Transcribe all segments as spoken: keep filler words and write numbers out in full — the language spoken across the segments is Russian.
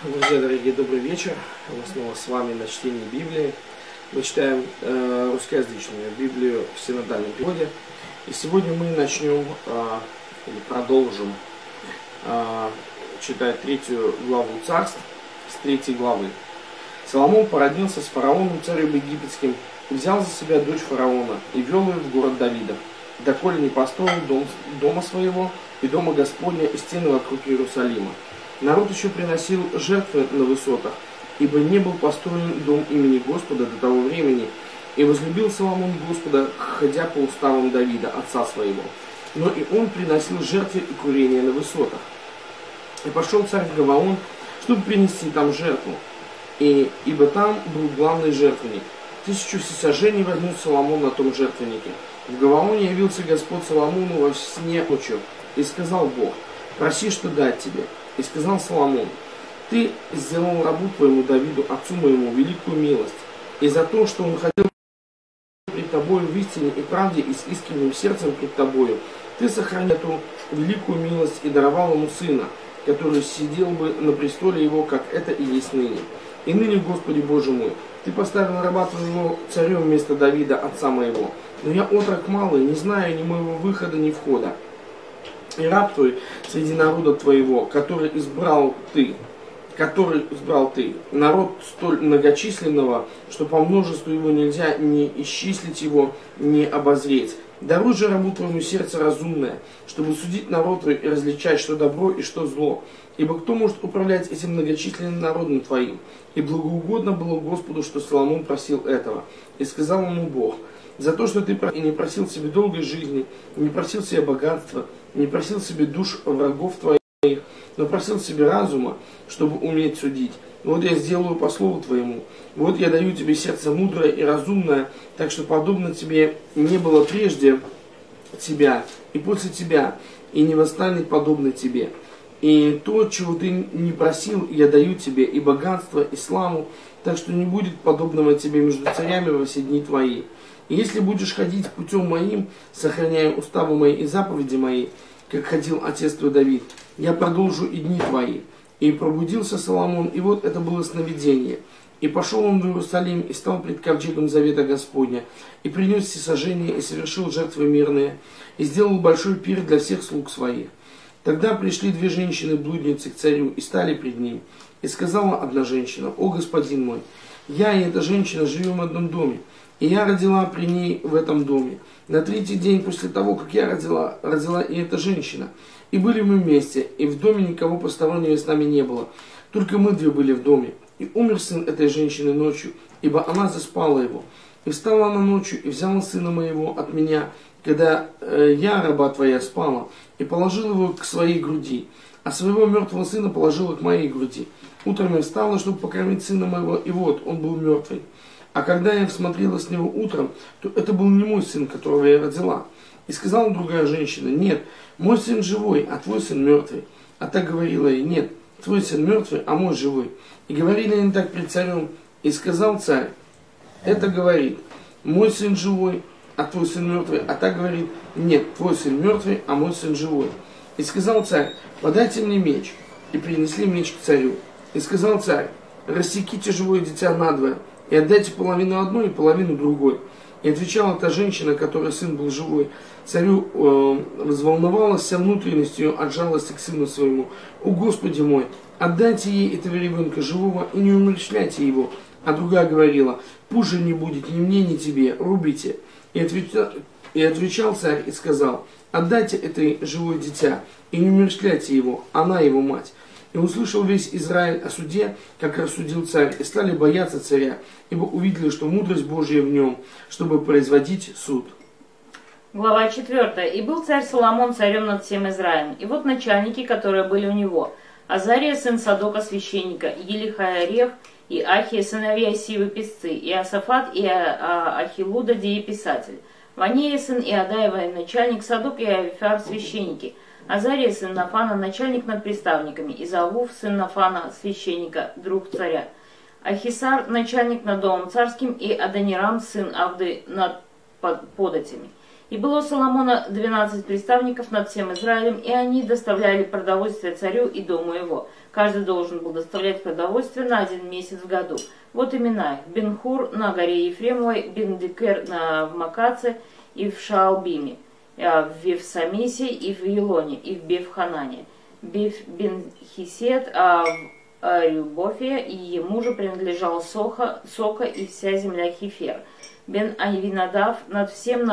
Друзья дорогие, добрый вечер. Мы снова с вами на чтении Библии. Мы читаем э, русскоязычную Библию в синодальном переводе. И сегодня мы начнем э, или продолжим э, читать третью главу Царств с третьей главы. Соломон породнился с фараоном, царем египетским, и взял за себя дочь фараона и вел ее в город Давидов, доколе не построил дом, дома своего и дома Господня и стены вокруг Иерусалима. Народ еще приносил жертвы на высотах, ибо не был построен дом имени Господа до того времени, и возлюбил Соломон Господа, ходя по уставам Давида, отца своего. Но и он приносил жертвы и курения на высотах. И пошел царь в Гаваон, чтобы принести там жертву, и, ибо там был главный жертвенник. Тысячу всесожжений вознес Соломон на том жертвеннике. В Гаваоне явился Господь Соломону во сне ночью, и сказал Бог: проси, что дать тебе. И сказал Соломон: ты сделал рабу твоему Давиду, отцу моему, великую милость, и за то, что он ходил пред тобою в истине и правде и с искренним сердцем пред тобою, ты сохранил эту великую милость и даровал ему сына, который сидел бы на престоле его, как это и есть ныне. И ныне, Господи Боже мой, ты поставил раба твоего царем вместо Давида, отца моего. Но я отрок малый, не знаю ни моего выхода, ни входа. И раб твой среди народа твоего, который избрал ты, который избрал ты, народ столь многочисленного, что по множеству его нельзя ни исчислить его, ни обозреть. Даруй же рабу твоему сердце разумное, чтобы судить народ твой и различать, что добро и что зло. Ибо кто может управлять этим многочисленным народом твоим? И благоугодно было Господу, что Соломон просил этого. И сказал ему Бог: за то, что ты и не просил себе долгой жизни, не просил себе богатства, не просил себе душ врагов твоих, но просил себе разума, чтобы уметь судить. Вот я сделаю по слову твоему. Вот я даю тебе сердце мудрое и разумное, так что подобно тебе не было прежде тебя и после тебя, и не восстанет подобно тебе. И то, чего ты не просил, я даю тебе, и богатство, и славу, так что не будет подобного тебе между царями во все дни твои. И если будешь ходить путем моим, сохраняя уставы мои и заповеди мои, как ходил отец твой Давид, я продолжу и дни твои. И пробудился Соломон, и вот это было сновидение. И пошел он в Иерусалим, и стал пред ковчегом завета Господня, и принес всесожжение, и совершил жертвы мирные, и сделал большой пир для всех слуг своих. Тогда пришли две женщины-блудницы к царю, и стали пред ним. И сказала одна женщина: о, господин мой, я и эта женщина живем в одном доме, и я родила при ней в этом доме. На третий день после того, как я родила, родила и эта женщина. И были мы вместе, и в доме никого постороннего с нами не было. Только мы две были в доме. И умер сын этой женщины ночью, ибо она заспала его. И встала она ночью, и взяла сына моего от меня, когда э, я, раба твоя, спала, и положила его к своей груди. А своего мертвого сына положила к моей груди. Утром я встала, чтобы покормить сына моего, и вот, он был мертвый. А когда я всмотрела с него утром, то это был не мой сын, которого я родила. И сказала другая женщина: нет, мой сын живой, а твой сын мертвый. А так говорила ей: нет, твой сын мертвый, а мой живой. И говорили они так пред царем. И сказал царь: это говорит, мой сын живой, а твой сын мертвый. А так говорит: нет, твой сын мертвый, а мой сын живой. И сказал царь: подайте мне меч. И принесли меч к царю. И сказал царь: рассеките живое дитя надвое, и отдайте половину одной и половину другой. И отвечала та женщина, которой сын был живой, царю э, взволновалась вся внутренностью от жалости к сыну своему. О, Господи мой, отдайте ей этого ребенка живого и не умерщвляйте его. А другая говорила: пусть же не будет ни мне, ни тебе, рубите. И отвечал, и отвечал царь и сказал: отдайте это живое дитя и не умерщвляйте его, она его мать. И услышал весь Израиль о суде, как рассудил царь, и стали бояться царя, ибо увидели, что мудрость Божья в нем, чтобы производить суд. Глава четвёртая. И был царь Соломон царем над всем Израилем. И вот начальники, которые были у него: Азария, сын Садока, священника, Елихай, Орех, и Ахия, сыновья Сивы, писцы, и Асафат, и Ахилуда, дееписатель, Ванея, сын Иадаева, начальник, Садок и Авифар, священники, Азария, сын Нафана, начальник над приставниками, Изавув, сын Нафана, священника, друг царя, Ахисар, начальник над домом царским, и Адонирам, сын Авды, над податями. И было у Соломона двенадцать приставников над всем Израилем, и они доставляли продовольствие царю и дому его. Каждый должен был доставлять продовольствие на один месяц в году. Вот имена их: Бен-Хур на горе Ефремовой, Бен-Декер на в Макаце и в Шаалбиме, в Вевсамисе и в Елоне, и в Бев-Ханане. Бен-Хисет, а в Рюбофе, и ему же принадлежал Соха, Сока и вся земля Хефер. Бен-Авинадав над всем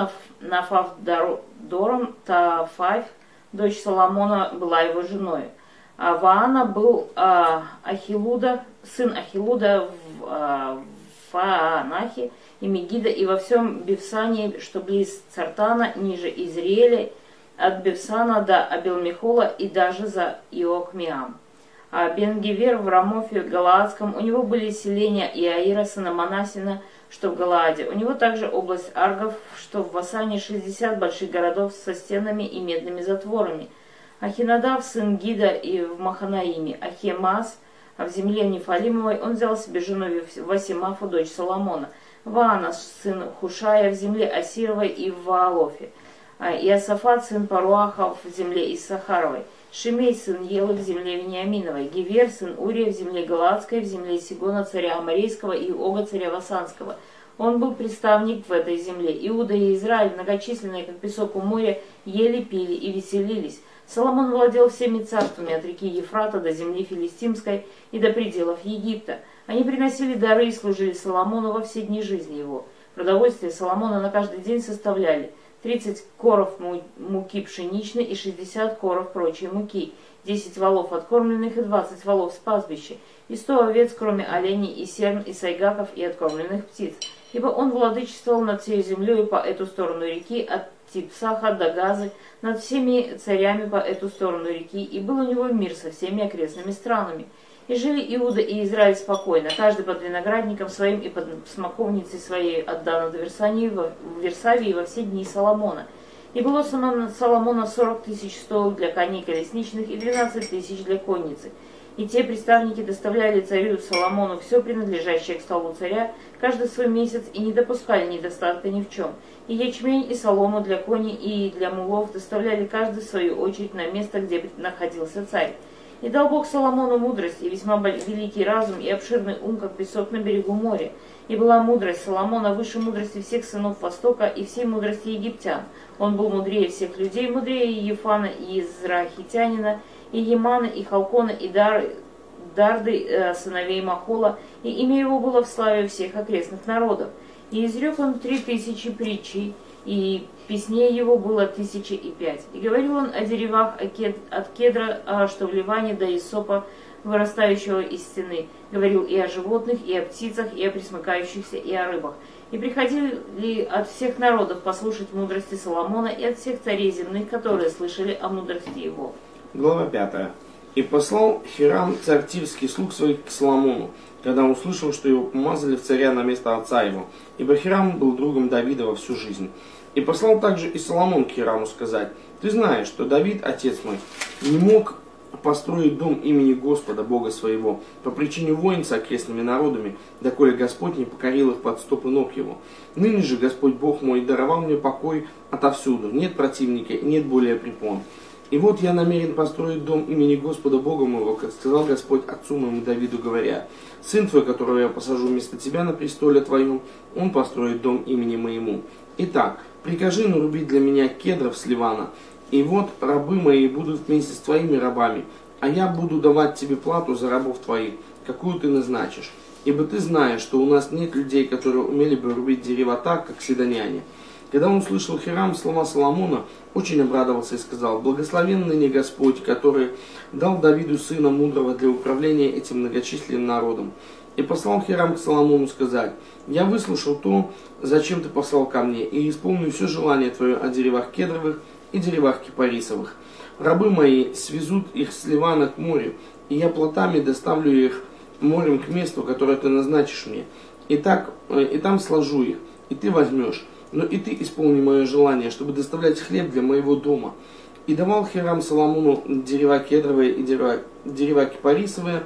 Нафавдором, Тафайф, дочь Соломона, была его женой. А Ваана был а, Ахилуда, сын Ахилуда в, а, в Фаанахе и Мегида, и во всем Бевсании, что близ Цартана, ниже Израиля, от Бевсана до Абелмихола и даже за Иокмиам. А Бен-Гевер в Рамофе Галаадском, у него были селения Иаира, сына Манасина, что в Галааде. У него также область Аргов, что в Васане, шестьдесят больших городов со стенами и медными затворами. Ахинадав, сын Гида, и в Маханаиме. Ахемас, а в земле Нефалимовой он взял себе жену Васимафу, дочь Соломона. Ваана, сын Хушая, в земле Асировой и в Ваалофе. Иосафат, сын Паруаха, в земле Иссахаровой. Шимей, сын Елы, в земле Вениаминовой. Гевер, сын Урия, в земле Галаадской, в земле Сигона, царя Аморейского, и Ога, царя Васанского. Он был представник в этой земле. Иуда и Израиль, многочисленные, как песок у моря, ели, пили и веселились. Соломон владел всеми царствами от реки Ефрата до земли Филистимской и до пределов Египта. Они приносили дары и служили Соломону во все дни жизни его. Продовольствие Соломона на каждый день составляли тридцать коров муки пшеничной и шестьдесят коров прочей муки, десять волов откормленных и двадцать волов с пастбища, и сто овец, кроме оленей и серн, и сайгаков, и откормленных птиц. Ибо он владычествовал над всей землей по эту сторону реки, от Типсаха до Газы, над всеми царями по эту сторону реки, и был у него мир со всеми окрестными странами. И жили Иуда и Израиль спокойно, каждый под виноградником своим и под смоковницей своей от Дана до Версании, в Версавии во все дни Соломона. И было Соломона сорок тысяч стоил для коней колесничных и двенадцать тысяч для конницы. И те приставники доставляли царю Соломону все принадлежащее к столу царя, каждый свой месяц, и не допускали недостатка ни в чем. И ячмень, и солому для коней, и для мулов доставляли каждый в свою очередь на место, где находился царь. И дал Бог Соломону мудрость и весьма великий разум и обширный ум, как песок на берегу моря. И была мудрость Соломона выше мудрости всех сынов Востока и всей мудрости египтян. Он был мудрее всех людей, мудрее Ефана и Израхитянина, и Емана, и Халкона, и Дар, Дарды, э, сыновей Махола, и имя его было в славе всех окрестных народов. И изрек он три тысячи притчей, и песней его было тысячи и пять. И говорил он о деревах от кедра, что в Ливане, до исопа, вырастающего из стены. Говорил и о животных, и о птицах, и о пресмыкающихся, и о рыбах. И приходили от всех народов послушать мудрости Соломона, и от всех царей земных, которые слышали о мудрости его. Глава пятая. И послал Хирам, царь Тирский, слуг своих к Соломону, когда он услышал, что его помазали в царя на место отца его, ибо Хирам был другом Давида во всю жизнь. И послал также и Соломон к Хираму сказать: ты знаешь, что Давид, отец мой, не мог построить дом имени Господа, Бога своего, по причине войн с окрестными народами, доколе Господь не покорил их под стопы ног его. Ныне же Господь Бог мой даровал мне покой отовсюду, нет противника и нет более препон. И вот я намерен построить дом имени Господа Бога моего, как сказал Господь отцу моему Давиду, говоря: сын твой, которого я посажу вместо тебя на престоле твоем, он построит дом имени моему. Итак, прикажи нарубить для меня кедров с Ливана, и вот рабы мои будут вместе с твоими рабами, а я буду давать тебе плату за рабов твоих, какую ты назначишь. Ибо ты знаешь, что у нас нет людей, которые умели бы рубить дерева так, как сидоняне. Когда он услышал Хирам слова Соломона, очень обрадовался и сказал: благословен ныне Господь, который дал Давиду сына мудрого для управления этим многочисленным народом. И послал Хирам к Соломону сказать: я выслушал то, зачем ты послал ко мне, и исполню все желание твое о деревах кедровых и деревах кипарисовых. Рабы мои свезут их с Ливана к морю, и я плотами доставлю их морем к месту, которое ты назначишь мне. И, так, и там сложу их, и ты возьмешь. Но и ты исполни мое желание, чтобы доставлять хлеб для моего дома. И давал Хирам Соломону дерева кедровые и дерева, дерева кипарисовые,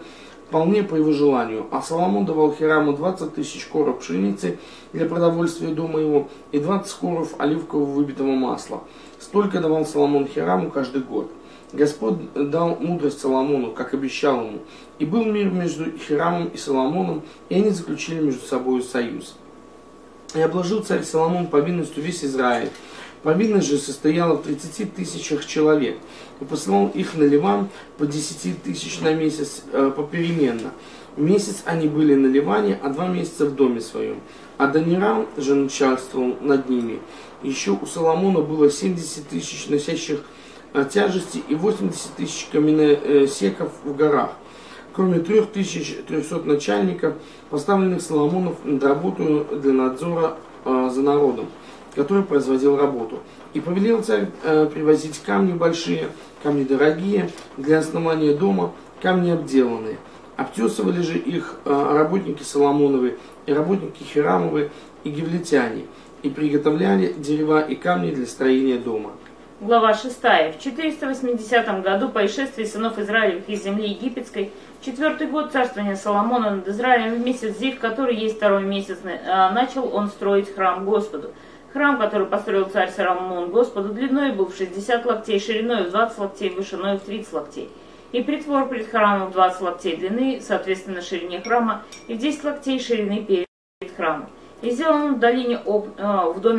вполне по его желанию. А Соломон давал Хираму двадцать тысяч коров пшеницы для продовольствия дома его и двадцать коров оливкового выбитого масла. Столько давал Соломон Хираму каждый год. Господь дал мудрость Соломону, как обещал ему. И был мир между Хирамом и Соломоном, и они заключили между собой союз. И обложил царь Соломон повинностью весь Израиль. Повинность же состояла в тридцати тысячах человек. И посылал их на Ливан по десяти тысяч на месяц э, попеременно. В месяц они были на Ливане, а два месяца в доме своем. А Данирам же начальствовал над ними. Еще у Соломона было семьдесят тысяч носящих э, тяжести и восемьдесят тысяч каменосеков в горах. Кроме трех тысяч трехсот начальников, поставленных Соломонов над работу для надзора э, за народом, который производил работу. И повелел царь э, привозить камни большие, камни дорогие, для основания дома, камни обделанные. Обтесывали же их э, работники Соломоновы, и работники Хирамовы, и гивлетяне, и приготовляли дерева и камни для строения дома. Глава шестая. В четыреста восьмидесятом году по исшествии сынов Израилевых из земли египетской, четвертый год царствования Соломона над Израилем, в месяц Зив, который есть второй месяц, начал он строить храм Господу. Храм, который построил царь Соломон Господу, длиной был в шестьдесят локтей, шириной в двадцать локтей, вышиной в тридцать локтей. И притвор перед храмом в двадцать локтей длины, соответственно ширине храма, и в десять локтей ширины перед храмом. И сделан он в долине об, э, в доме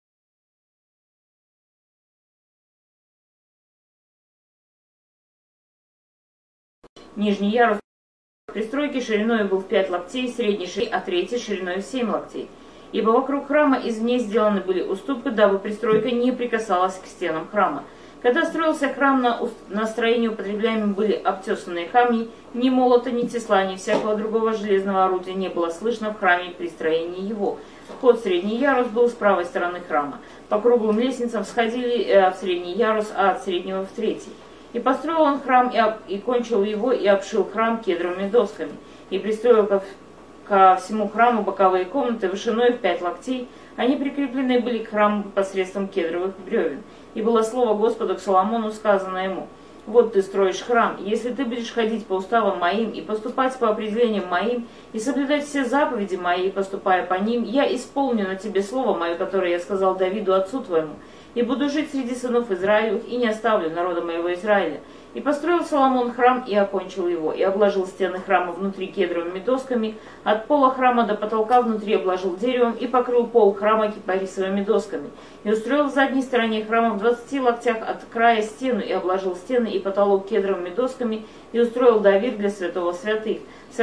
нижний ярус пристройки шириной был в пять локтей, средней шириной, а третий шириной в семь локтей. Ибо вокруг храма извне сделаны были уступы, дабы пристройка не прикасалась к стенам храма. Когда строился храм, на, на строение употребляемые были обтесанные камни, ни молота, ни тесла, ни всякого другого железного орудия не было слышно в храме при строении его. Вход в средний ярус был с правой стороны храма. По круглым лестницам всходили э, в средний ярус, а от среднего в третий. И построил он храм, и, об, и кончил его, и обшил храм кедровыми досками. И пристроил ко, ко всему храму боковые комнаты вышиной в пять локтей. Они прикреплены были к храму посредством кедровых бревен. И было слово Господу к Соломону, сказано ему: «Вот ты строишь храм, если ты будешь ходить по уставам моим и поступать по определениям моим, и соблюдать все заповеди мои, поступая по ним, я исполню на тебе слово мое, которое я сказал Давиду отцу твоему, и буду жить среди сынов Израилевых, и не оставлю народа моего Израиля». И построил Соломон храм, и окончил его, и обложил стены храма внутри кедровыми досками, от пола храма до потолка внутри обложил деревом, и покрыл пол храма кипарисовыми досками. И устроил в задней стороне храма в двадцати локтях от края стену, и обложил стены и потолок кедровыми досками, и устроил давир для святого святых.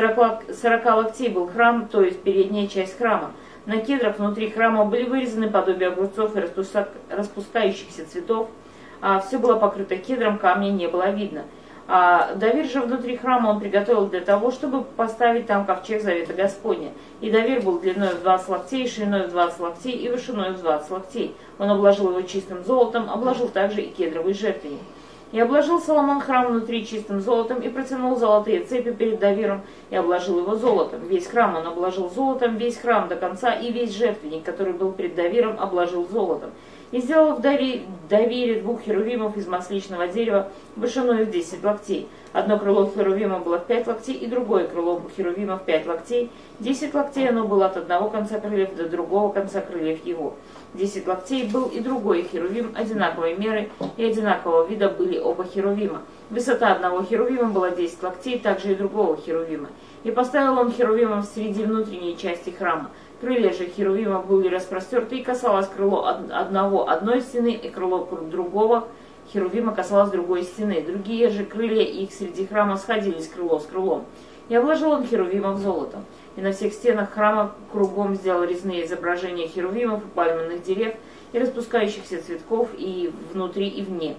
Сорока локтей был храм, то есть передняя часть храма. На кедрах внутри храма были вырезаны подобия огурцов и распускающихся цветов, а все было покрыто кедром, камня не было видно. А давир же внутри храма он приготовил для того, чтобы поставить там ковчег завета Господня. И давир был длиной в двадцать локтей, шириной в двадцать локтей и вышиной в двадцать локтей. Он обложил его чистым золотом, обложил также и кедровый жертвенник. И обложил Соломон храм внутри чистым золотом, и протянул золотые цепи перед давиром, и обложил его золотом. Весь храм он обложил золотом, весь храм до конца, и весь жертвенник, который был перед давиром, обложил золотом. И сделал в давире двух херувимов из масличного дерева вышиной в десять локтей. Одно крыло херувима было в пять локтей, и другое крыло херувима в пять локтей. Десять локтей оно было от одного конца крыльев до другого конца крыльев его. Десять локтей был и другой херувим, одинаковой меры и одинакового вида были оба херувима. Высота одного херувима была десять локтей, также и другого херувима. И поставил он херувимом среди внутренней части храма. Крылья же херувима были распростерты, и касалось крыло одного одной стены, и крыло другого херувима касалось другой стены. Другие же крылья их среди храма сходились крыло с крылом. И обложил он херувимов золотом. И на всех стенах храма кругом сделал резные изображения херувимов и пальменных дерев, и распускающихся цветков, и внутри, и вне.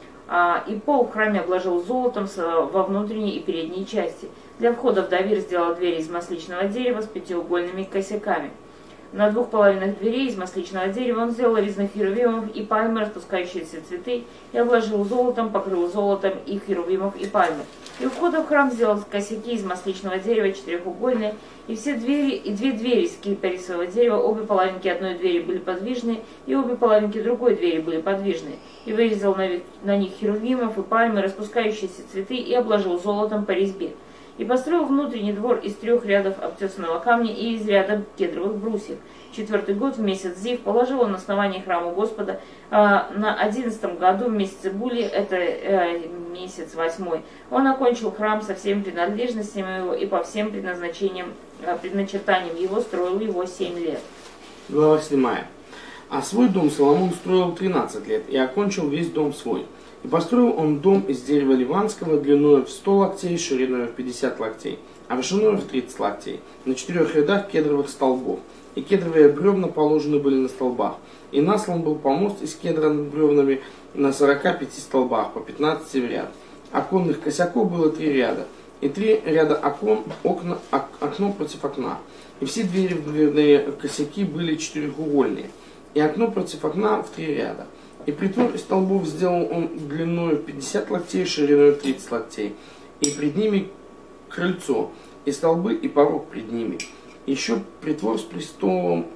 А, и пол в храме обложил золотом во внутренней и передней части. Для входа в давир сделал двери из масличного дерева с пятиугольными косяками. На двух половинах дверей из масличного дерева он сделал резных херувимов и пальмы, распускающиеся цветы, и обложил золотом, покрыл золотом и херувимов и пальмы. И у входа в храм сделал косяки из масличного дерева четырехугольные, и все двери, и две двери из кипарисового дерева, обе половинки одной двери были подвижные, и обе половинки другой двери были подвижные. И вырезал на, на них херувимов и пальмы, распускающиеся цветы, и обложил золотом по резьбе. И построил внутренний двор из трех рядов обтесанного камня и из ряда кедровых брусьев. Четвертый год в месяц Зив положил он основание храма Господа. А на одиннадцатом году в месяце Були, это э, месяц восьмой, он окончил храм со всеми принадлежностями его и по всем предназначениям, э, предначертаниям его строил его семь лет. Глава седьмая. А свой дом Соломон строил тринадцать лет и окончил весь дом свой. И построил он дом из дерева ливанского, длиною в сто локтей, шириной в пятьдесят локтей, а вышиною в тридцать локтей, на четырех рядах кедровых столбов. И кедровые бревна положены были на столбах. И наслан был помост из кедра над бревнами на сорока пяти столбах, по пятнадцати в ряд. Оконных косяков было три ряда, и три ряда окон, окна, ок, окно против окна. И все двери в дверные косяки были четырехугольные, и окно против окна в три ряда. И притвор из столбов сделал он длиною в пятьдесят локтей, шириной в тридцать локтей. И пред ними крыльцо, и столбы, и порог пред ними. Еще притвор с престолом,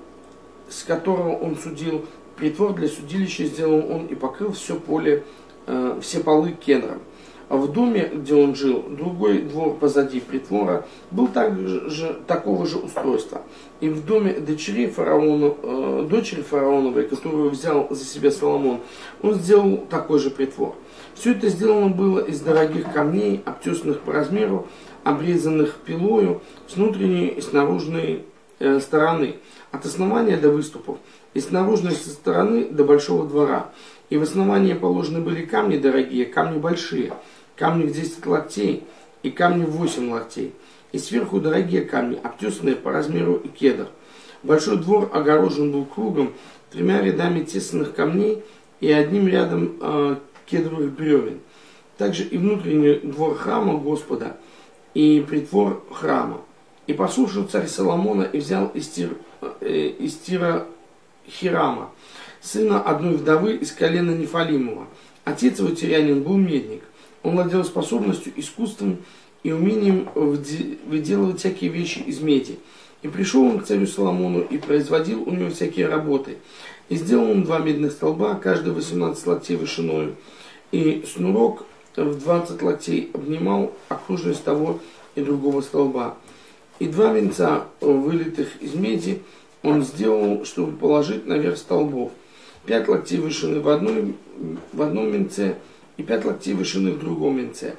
с которого он судил, притвор для судилища сделал он и покрыл все поле, э, все полы кедром. А в доме, где он жил, другой двор позади притвора был также такого же устройства. И в доме дочери, фараона, э, дочери фараоновой, которую взял за себя Соломон, он сделал такой же притвор. Все это сделано было из дорогих камней, обтесанных по размеру, обрезанных пилою с внутренней и с наружной э, стороны, от основания до выступов, и с наружной со стороны до большого двора. И в основание положены были камни дорогие, камни большие, камни в десять локтей и камни в восемь локтей. И сверху дорогие камни, обтесанные по размеру и кедр. Большой двор огорожен был кругом тремя рядами тесанных камней и одним рядом э, кедровых бревен. Также и внутренний двор храма Господа, и притвор храма. И послушал царь Соломона и взял из, Тир, э, из Тира Хирама, сына одной вдовы из колена Нефалимова. Отец его тирянин был медник. Он владел способностью, искусством и умением выделывать всякие вещи из меди. И пришел он к царю Соломону и производил у него всякие работы. И сделал он два медных столба, каждый восемнадцать локтей вышиною, и снурок в двадцать локтей обнимал окружность того и другого столба. И два венца, вылитых из меди, он сделал, чтобы положить наверх столбов. Пять локтей вышины в, одной, в одном венце и пять локтей вышины в другом венце.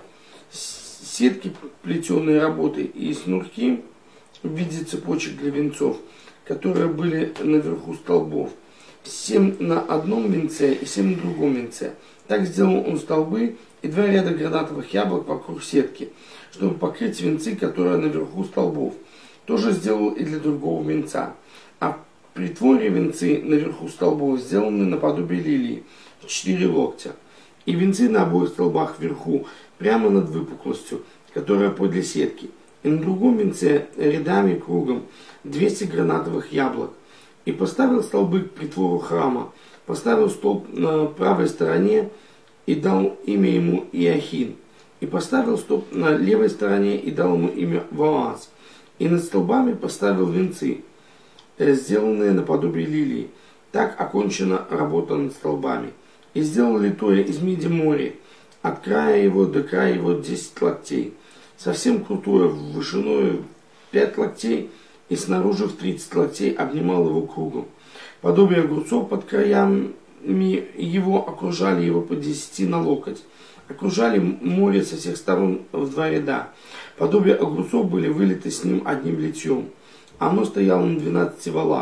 Сетки плетеные работы и снурки в виде цепочек для венцов, которые были наверху столбов. Семь на одном венце и семь на другом венце. Так сделал он столбы и два ряда гранатовых яблок вокруг сетки, чтобы покрыть венцы, которые наверху столбов. Тоже сделал и для другого венца. А в притворе венцы наверху столбов сделаны наподобие лилии, в четыре локтя. И венцы на обоих столбах вверху, прямо над выпуклостью, которая подле сетки. И на другом венце рядами кругом двести гранатовых яблок. И поставил столбы к притвору храма, поставил столб на правой стороне и дал имя ему Иохин. И поставил столб на левой стороне и дал ему имя Воаз. И над столбами поставил венцы, сделанные наподобие лилии. Так окончена работа над столбами. И сделал литое из меди море, от края его до края его десять локтей, совсем крутое, вышиною пять локтей, и снаружи в тридцать локтей обнимал его кругом. Подобие огурцов под краями его окружали его по десяти на локоть. Окружали море со всех сторон в два ряда. Подобие огурцов были вылиты с ним одним литьем. Оно стояло на двенадцати валах.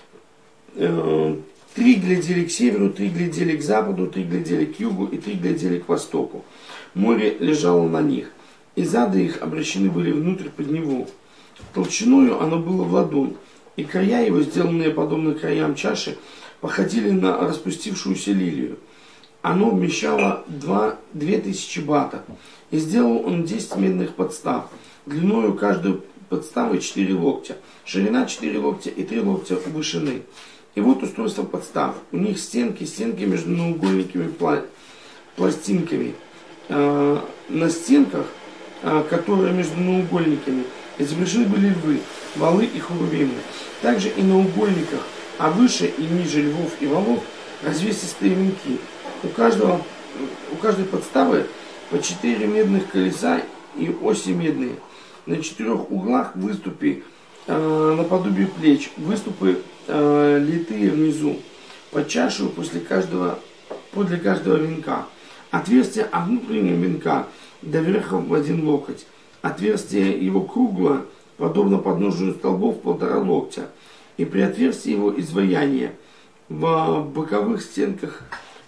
Три глядели к северу, три глядели к западу, три глядели к югу и три глядели к востоку. Море лежало на них, и зады их обращены были внутрь под него. Толщиною оно было в ладонь, и края его, сделанные подобно краям чаши, походили на распустившуюся лилию. Оно вмещало два, две тысячи батов, и сделал он десять медных подстав, длиною каждой подставы четыре локтя, ширина четыре локтя и три локтя вышины. И вот устройство подстав. У них стенки, стенки между наугольниками пла пластинками. Э на стенках, э которые между наугольниками, изображены были львы, валы и хурувимы. Также и на угольниках, а выше и ниже львов и валов развесистые венки. У, каждого, у каждой подставы по четыре медных колеса и оси медные. на четырех углах выступы э, наподобие плеч, выступы э, литые внизу, под чашу после каждого, подле каждого венка. Отверстие от внутреннего венка до верха в один локоть. Отверстие его круглое, подобно подножию столбов полтора локтя. И при отверстии его изваяние в боковых стенках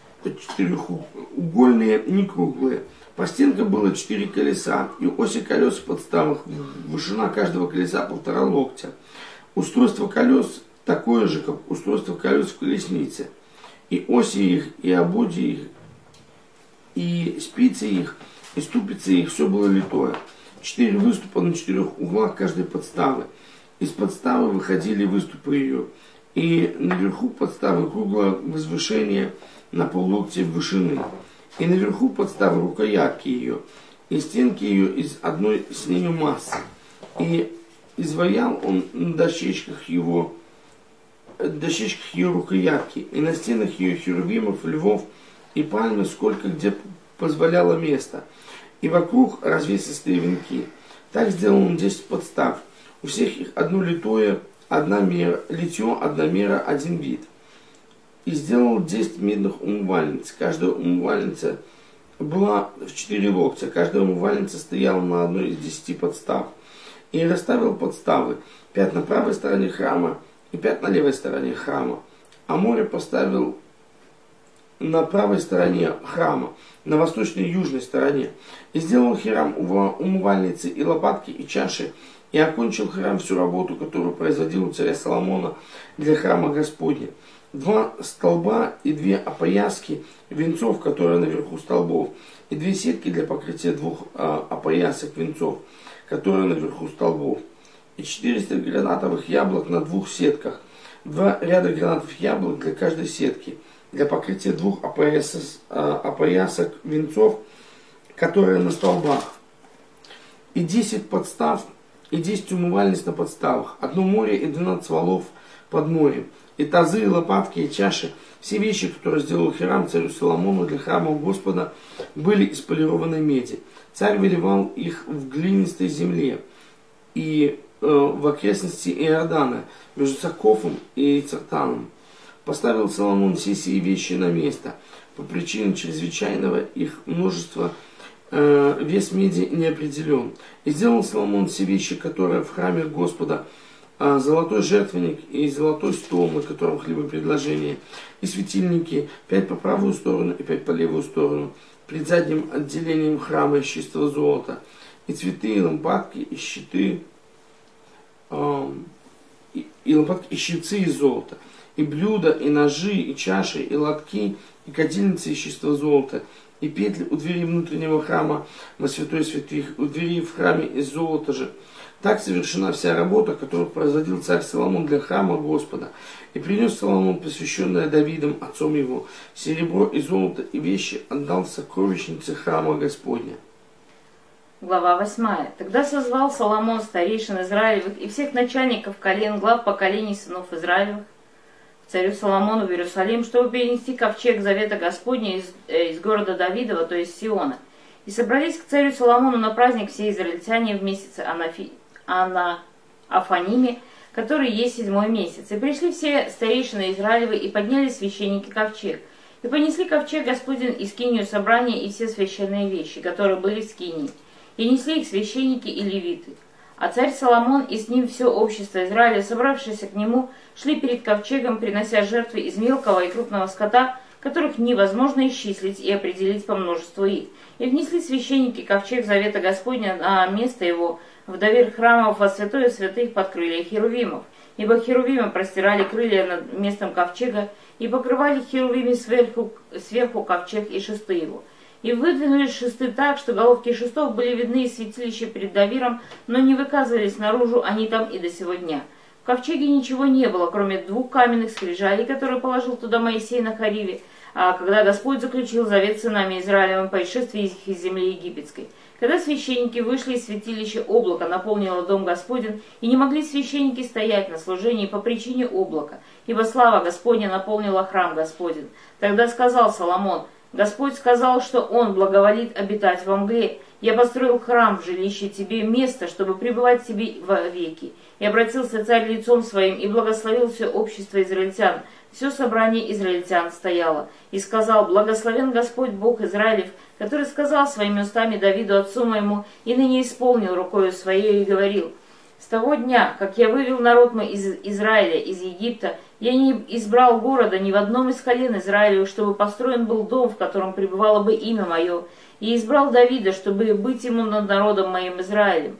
четырехугольные, не круглые. По стенкам было четыре колеса, и оси колес в подставах, вышина каждого колеса полтора локтя. Устройство колес такое же, как устройство колес в колеснице. И оси их, и ободья их, и спицы их, и ступицы их, все было литое. Четыре выступа на четырех углах каждой подставы. Из подставы выходили выступы ее. И наверху подставы круглое возвышение на поллоктя вышины. И наверху подставы рукоятки ее. И стенки ее из одной с нею массы. И изваял он на дощечках его, дощечках ее рукоятки. И на стенах ее херувимов, львов и пальмы, сколько где позволяло место. И вокруг развесистые венки. Так сделал он десять подстав. У всех их одно литое, одна мера, литье, одна мера, один вид. И сделал десять медных умывальниц. Каждая умывальница была в четыре локтя. Каждая умывальница стояла на одной из десяти подстав. И расставил подставы. Пять на правой стороне храма и пять на левой стороне храма. А море поставил на правой стороне храма, на восточной и южной стороне. И сделал Хирам умывальницы и лопатки и чаши, и окончил Хирам всю работу, которую производил у царя Соломона для храма Господня. Два столба и две опояски венцов, которые наверху столбов, и две сетки для покрытия двух а, опоясок венцов, которые наверху столбов, и четыреста гранатовых яблок на двух сетках, два ряда гранатовых яблок для каждой сетки, для покрытия двух опоясок, опоясок венцов, которые на столбах, и десять подстав, и десять умывальниц на подставах, одно море и двенадцать валов под морем, и тазы, и лопатки, и чаши, все вещи, которые сделал Хирам царю Соломону для храма Господа, были из полированной меди. Царь выливал их в глинистой земле и э, в окрестности Иордана, между Сакофом и Цартаном. Поставил Соломон все сии вещи на место. По причине чрезвычайного их множества э, вес меди не определен. И сделал Соломон все вещи, которые в храме Господа, э, золотой жертвенник и золотой стол, на котором хлебопредложение, и светильники, пять по правую сторону и пять по левую сторону, пред задним отделением храма из чистого золота, и цветы, и лампадки, и щиты, э, и, и лампадки, и щипцы из золота, и блюда, и ножи, и чаши, и лотки, и кадильницы из чистого золота, и петли у двери внутреннего храма во святой святых, у двери в храме из золота же. Так совершена вся работа, которую производил царь Соломон для храма Господа. И принес Соломон, посвященное Давидом, отцом его, серебро и золото и вещи отдал в сокровищнице храма Господня. Глава восьмая. Тогда созвал Соломон старейшин Израилевых и всех начальников колен, глав поколений сынов Израилевых, царю Соломону в Иерусалим, чтобы перенести ковчег завета Господня из, э, из города Давидова, то есть Сиона. И собрались к царю Соломону на праздник все израильтяне в месяце Анафи, Ана, Афаниме, который есть седьмой месяц. И пришли все старейшины Израилевы и подняли священники ковчег. И понесли ковчег Господин и скинию собрания и все священные вещи, которые были в скинии. И несли их священники и левиты. А царь Соломон и с ним все общество Израиля, собравшееся к нему, шли перед ковчегом, принося жертвы из мелкого и крупного скота, которых невозможно исчислить и определить по множеству их. И внесли священники ковчег завета Господня на место его в доверх храмов во святое святых под крылья херувимов. Ибо херувимы простирали крылья над местом ковчега и покрывали херувими сверху, сверху ковчег и шесты его. И выдвинули шесты так, что головки шестов были видны из святилища перед Давиром, но не выказывались наружу они там и до сего дня. В ковчеге ничего не было, кроме двух каменных скрижалей, которые положил туда Моисей на Хариве, а когда Господь заключил завет с сынами Израилевым по исшествии их из земли египетской. Когда священники вышли из святилища, облако наполнило дом Господень, и не могли священники стоять на служении по причине облака, ибо слава Господня наполнила храм Господень. Тогда сказал Соломон: Господь сказал, что Он благоволит обитать во мгле, Я построил храм в жилище тебе, место, чтобы пребывать тебе вовеки. И обратился царь лицом своим, и благословил все общество израильтян. Все собрание израильтян стояло. И сказал: благословен Господь Бог Израилев, который сказал своими устами Давиду, отцу моему, и ныне исполнил рукою своей, и говорил: с того дня, как я вывел народ мой из Израиля, из Египта, я не избрал города ни в одном из колен Израилевых, чтобы построен был дом, в котором пребывало бы имя мое, и избрал Давида, чтобы быть ему над народом моим Израилем.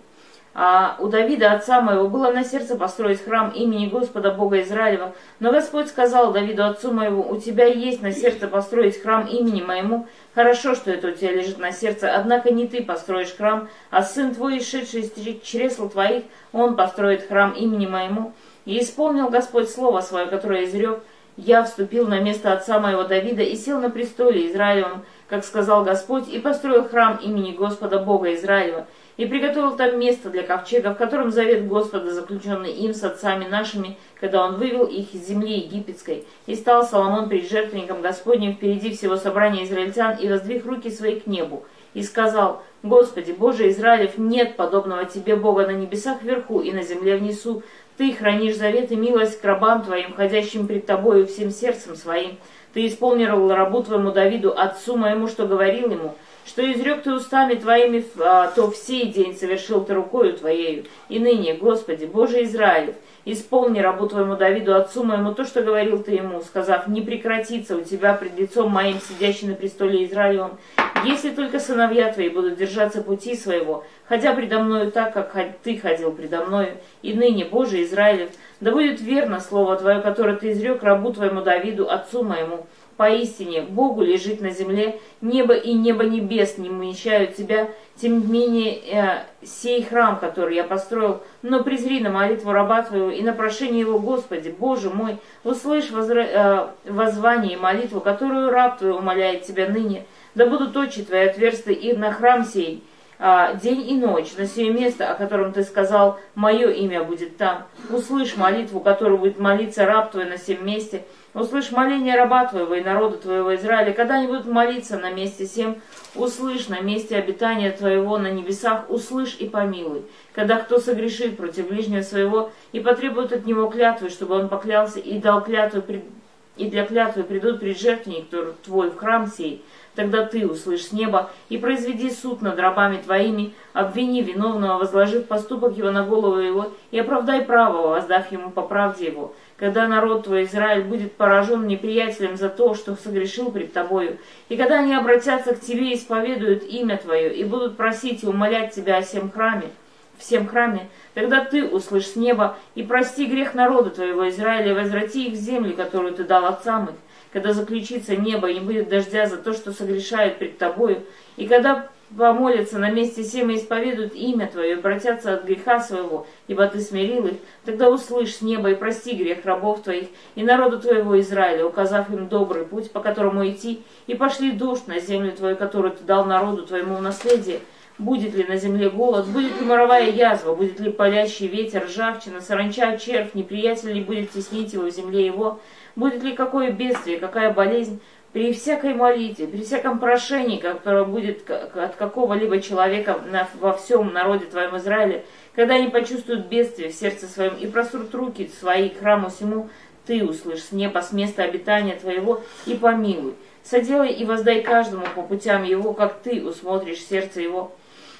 А у Давида, отца моего, было на сердце построить храм имени Господа Бога Израилева. Но Господь сказал Давиду, отцу моему: у тебя есть на сердце построить храм имени моему. Хорошо, что это у тебя лежит на сердце, однако не ты построишь храм, а сын твой, исшедший из чресл твоих, он построит храм имени моему. И исполнил Господь слово свое, которое изрек: я вступил на место отца моего Давида и сел на престоле Израилевом, как сказал Господь, и построил храм имени Господа Бога Израилева. И приготовил там место для ковчега, в котором завет Господа, заключенный им с отцами нашими, когда он вывел их из земли египетской. И стал Соломон пред жертвенником Господним впереди всего собрания израильтян, и воздвиг руки свои к небу. И сказал: Господи, Боже Израилев, нет подобного Тебе, Бога, на небесах вверху и на земле внизу. Ты хранишь завет и милость к рабам Твоим, ходящим пред Тобою всем сердцем своим. Ты исполнил рабу Твоему Давиду, отцу моему, что говорил ему, что изрек ты устами твоими, то в сей день совершил ты рукою твоею. И ныне, Господи, Боже Израилев, исполни рабу твоему Давиду, отцу моему, то, что говорил ты ему, сказав: не прекратится у тебя пред лицом моим, сидящий на престоле Израилевом, если только сыновья твои будут держаться пути своего, ходя предо мною так, как ты ходил предо мною. И ныне, Боже Израилев, да будет верно слово твое, которое ты изрек рабу твоему Давиду, отцу моему. Поистине, Богу лежит на земле, небо и небо небес не умещают тебя, тем не менее э, сей храм, который я построил, но презри на молитву раба твоего и на прошение его, Господи, Боже мой, услышь возра... э, воззвание и молитву, которую раб твой умоляет тебя ныне, да будут очи твои отверсты и на храм сей, э, день и ночь, на сие место, о котором ты сказал, мое имя будет там. Услышь молитву, которую будет молиться раб твой на сем месте. Услышь моление раба твоего и народа твоего Израиля, когда они будут молиться на месте сем, услышь на месте обитания твоего на небесах, услышь и помилуй. Когда кто согрешит против ближнего своего и потребует от него клятвы, чтобы он поклялся и дал клятву, и для клятвы придут пред жертвенник твой в храм сей, тогда ты услышь с неба и произведи суд над рабами твоими, обвини виновного, возложив поступок его на голову его, и оправдай правого, воздав ему по правде его. Когда народ твой Израиль будет поражен неприятелем за то, что согрешил пред тобою, и когда они обратятся к тебе и исповедуют имя твое, и будут просить и умолять тебя о всем храме, всем храме, тогда ты услышь с неба и прости грех народа твоего Израиля, и возврати их в землю, которую ты дал отцам их. Когда заключится небо и не будет дождя за то, что согрешают пред тобою, и когда помолятся на месте сем и исповедуют имя твое, и обратятся от греха своего, ибо ты смирил их, тогда услышь с неба и прости грех рабов твоих и народа твоего Израиля, указав им добрый путь, по которому идти, и пошли дождь на землю твою, которую ты дал народу твоему в наследие. Будет ли на земле голод, будет ли моровая язва, будет ли палящий ветер, ржавчина, саранча, червь, неприятель ли будет теснить его в земле его, будет ли какое бедствие, какая болезнь, при всякой молитве, при всяком прошении, которое будет от какого-либо человека во всем народе твоем Израиле, когда они почувствуют бедствие в сердце своем и просрут руки свои к храму сему, ты услышь с неба, с места обитания твоего, и помилуй. Соделай и воздай каждому по путям его, как ты усмотришь сердце его.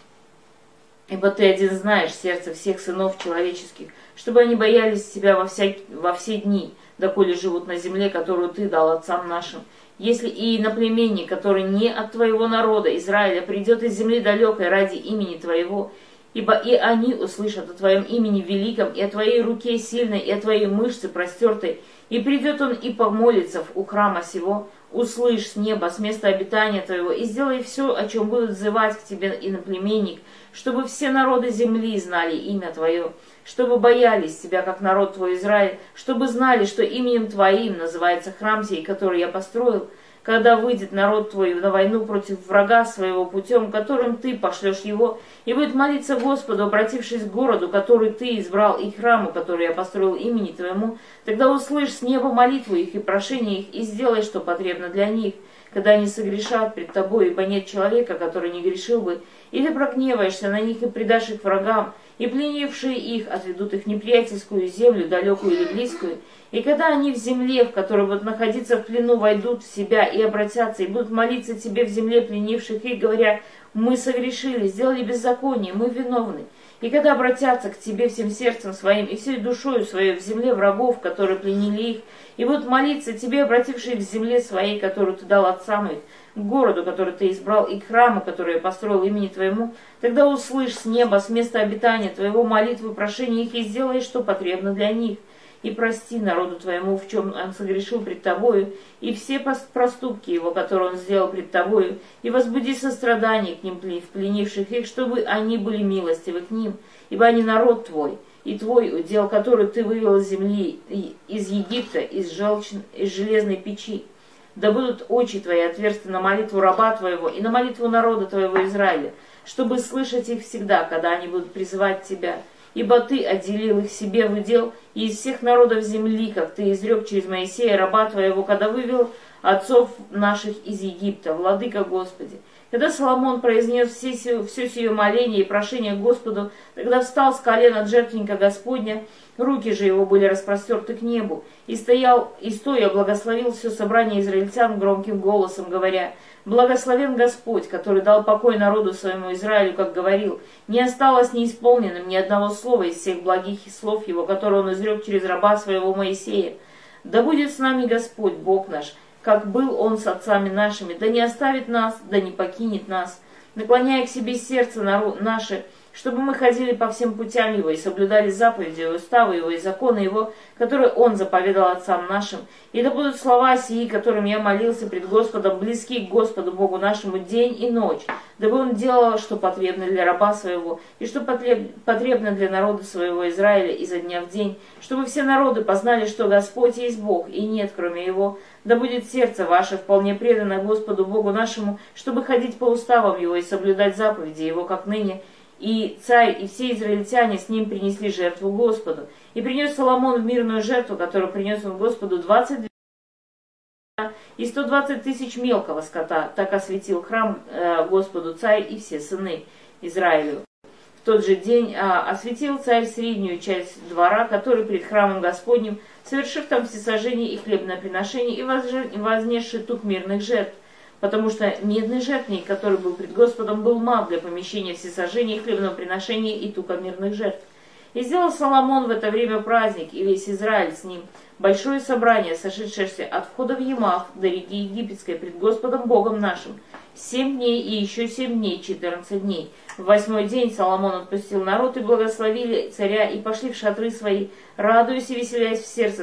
Ибо ты один знаешь сердце всех сынов человеческих, чтобы они боялись тебя во, вся... во все дни, доколе живут на земле, которую ты дал отцам нашим. Если и иноплеменник, который не от твоего народа, Израиля, придет из земли далекой ради имени твоего, ибо и они услышат о твоем имени великом, и о твоей руке сильной, и о твоей мышце простертой, и придет он и помолится у храма сего, услышь с неба, с места обитания твоего, и сделай все, о чем будут взывать к тебе иноплеменник, чтобы все народы земли знали имя твое, чтобы боялись тебя, как народ твой Израиль, чтобы знали, что именем твоим называется храм сей, который я построил, когда выйдет народ твой на войну против врага своего путем, которым ты пошлешь его, и будет молиться Господу, обратившись к городу, который ты избрал, и храму, который я построил имени твоему, тогда услышь с неба молитву их и прошение их, и сделай, что потребно для них. когда они согрешат пред тобой, ибо нет человека, который не грешил бы, или прогневаешься на них и предашь их врагам, и пленившие их отведут их в неприятельскую землю, далекую или близкую, и когда они в земле, в которой будут находиться в плену, войдут в себя и обратятся, и будут молиться тебе в земле пленивших их, говоря: мы согрешили, сделали беззаконие, мы виновны. И когда обратятся к тебе всем сердцем своим и всей душою своей в земле врагов, которые пленили их, и будут молиться тебе, обратившие к земле своей, которую ты дал отцам их, к городу, который ты избрал, и к храму, который я построил имени твоему, тогда услышь с неба, с места обитания твоего молитвы, прошения их, и сделай, что потребно для них. И прости народу твоему, в чем он согрешил пред тобою, и все проступки его, которые он сделал пред тобою, и возбуди сострадание к ним, в пленивших их, чтобы они были милостивы к ним, ибо они народ твой, и твой удел, который ты вывел из земли, из Египта, из, желчн, из железной печи. Да будут очи твои отверсты на молитву раба твоего и на молитву народа твоего Израиля, чтобы слышать их всегда, когда они будут призывать тебя. Ибо ты отделил их себе в удел и из всех народов земли, как ты изрек через Моисея, раба твоего, когда вывел отцов наших из Египта, владыка Господи. Когда Соломон произнес все, все сие моление и прошение Господу, тогда встал с колен от жертвенника Господня, руки же его были распростерты к небу, и стоял, и стоя благословил все собрание израильтян громким голосом, говоря: «Благословен Господь, который дал покой народу своему Израилю, как говорил, не осталось неисполненным ни одного слова из всех благих слов его, которые он изрек через раба своего Моисея. Да будет с нами Господь, Бог наш, как был он с отцами нашими, да не оставит нас, да не покинет нас, наклоняя к себе сердце наше, чтобы мы ходили по всем путям его и соблюдали заповеди его, уставы его и законы его, которые он заповедал отцам нашим. И да будут слова сии, которым я молился пред Господом, близки к Господу Богу нашему день и ночь, дабы он делал, что потребно для раба своего, и что потребно для народа своего Израиля изо дня в день, чтобы все народы познали, что Господь есть Бог, и нет кроме его. Да будет сердце ваше вполне предано Господу Богу нашему, чтобы ходить по уставам его и соблюдать заповеди его, как ныне. И царь, и все израильтяне с ним принесли жертву Господу. И принес Соломон в мирную жертву, которую принес он Господу, двадцать две и сто двадцать тысяч мелкого скота. Так осветил храм э, Господу царь и все сыны Израилю. В тот же день э, осветил царь среднюю часть двора, который пред храмом Господним, совершив там всесожжение и хлебное приношение, и вознесший тук мирных жертв. Потому что медный жертвенник, который был пред Господом, был мал для помещения всесожжения, хлебного приношения и тука мирных жертв. И сделал Соломон в это время праздник, и весь Израиль с ним, большое собрание, сошедшееся от входа в Емав до реки Египетской пред Господом Богом нашим, семь дней и еще семь дней, четырнадцать дней. В восьмой день Соломон отпустил народ, и благословили царя, и пошли в шатры свои, радуясь и веселясь в сердце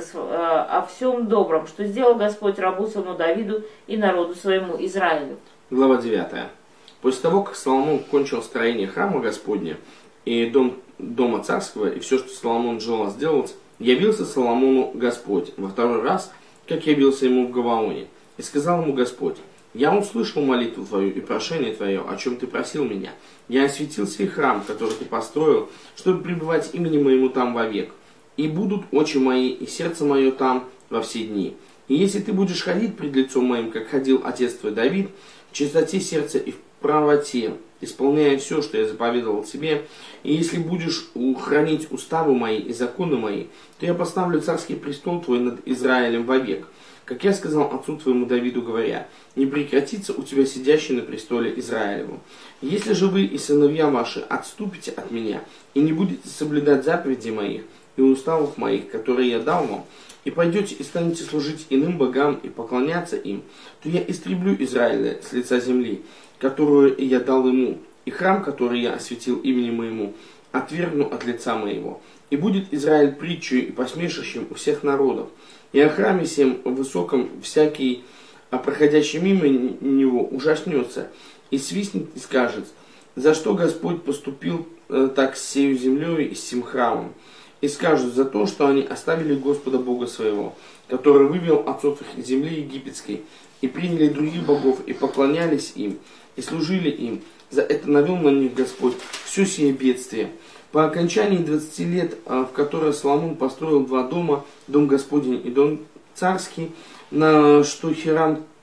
о всем добром, что сделал Господь рабу своему Давиду и народу своему Израилю. Глава девятая. После того, как Соломон кончил строение храма Господня и дом, дома царского, и все, что Соломон желал сделать, явился Соломону Господь во второй раз, как явился ему в Гаваоне. И сказал ему Господь: «Я услышал молитву твою и прошение твое, о чем ты просил меня. Я осветил сей храм, который ты построил, чтобы пребывать имени моему там вовек. И будут очи мои и сердце мое там во все дни. И если ты будешь ходить пред лицом моим, как ходил отец твой Давид, в чистоте сердца и в правоте, исполняя все, что я заповедовал тебе, и если будешь хранить уставы мои и законы мои, то я поставлю царский престол твой над Израилем вовек. Как я сказал отцу твоему Давиду, говоря: не прекратится у тебя сидящий на престоле Израилеву. Если же вы и сыновья ваши отступите от меня, и не будете соблюдать заповедей моих и уставов моих, которые я дал вам, и пойдете и станете служить иным богам и поклоняться им, то я истреблю Израиля с лица земли, которую я дал ему, и храм, который я осветил имени моему, отвергну от лица моего. И будет Израиль притчей и посмешищем у всех народов. И о храме сем высоком всякий, а проходящий мимо него, ужаснется и свистнет и скажет: за что Господь поступил э, так с сею землей и с сим храмом? И скажут: за то, что они оставили Господа Бога своего, который вывел отцов их из земли египетской, и приняли других богов, и поклонялись им, и служили им. За это навел на них Господь все сие бедствие. По окончании двадцати лет, в которые Соломон построил два дома, дом Господень и дом царский, на что Хирам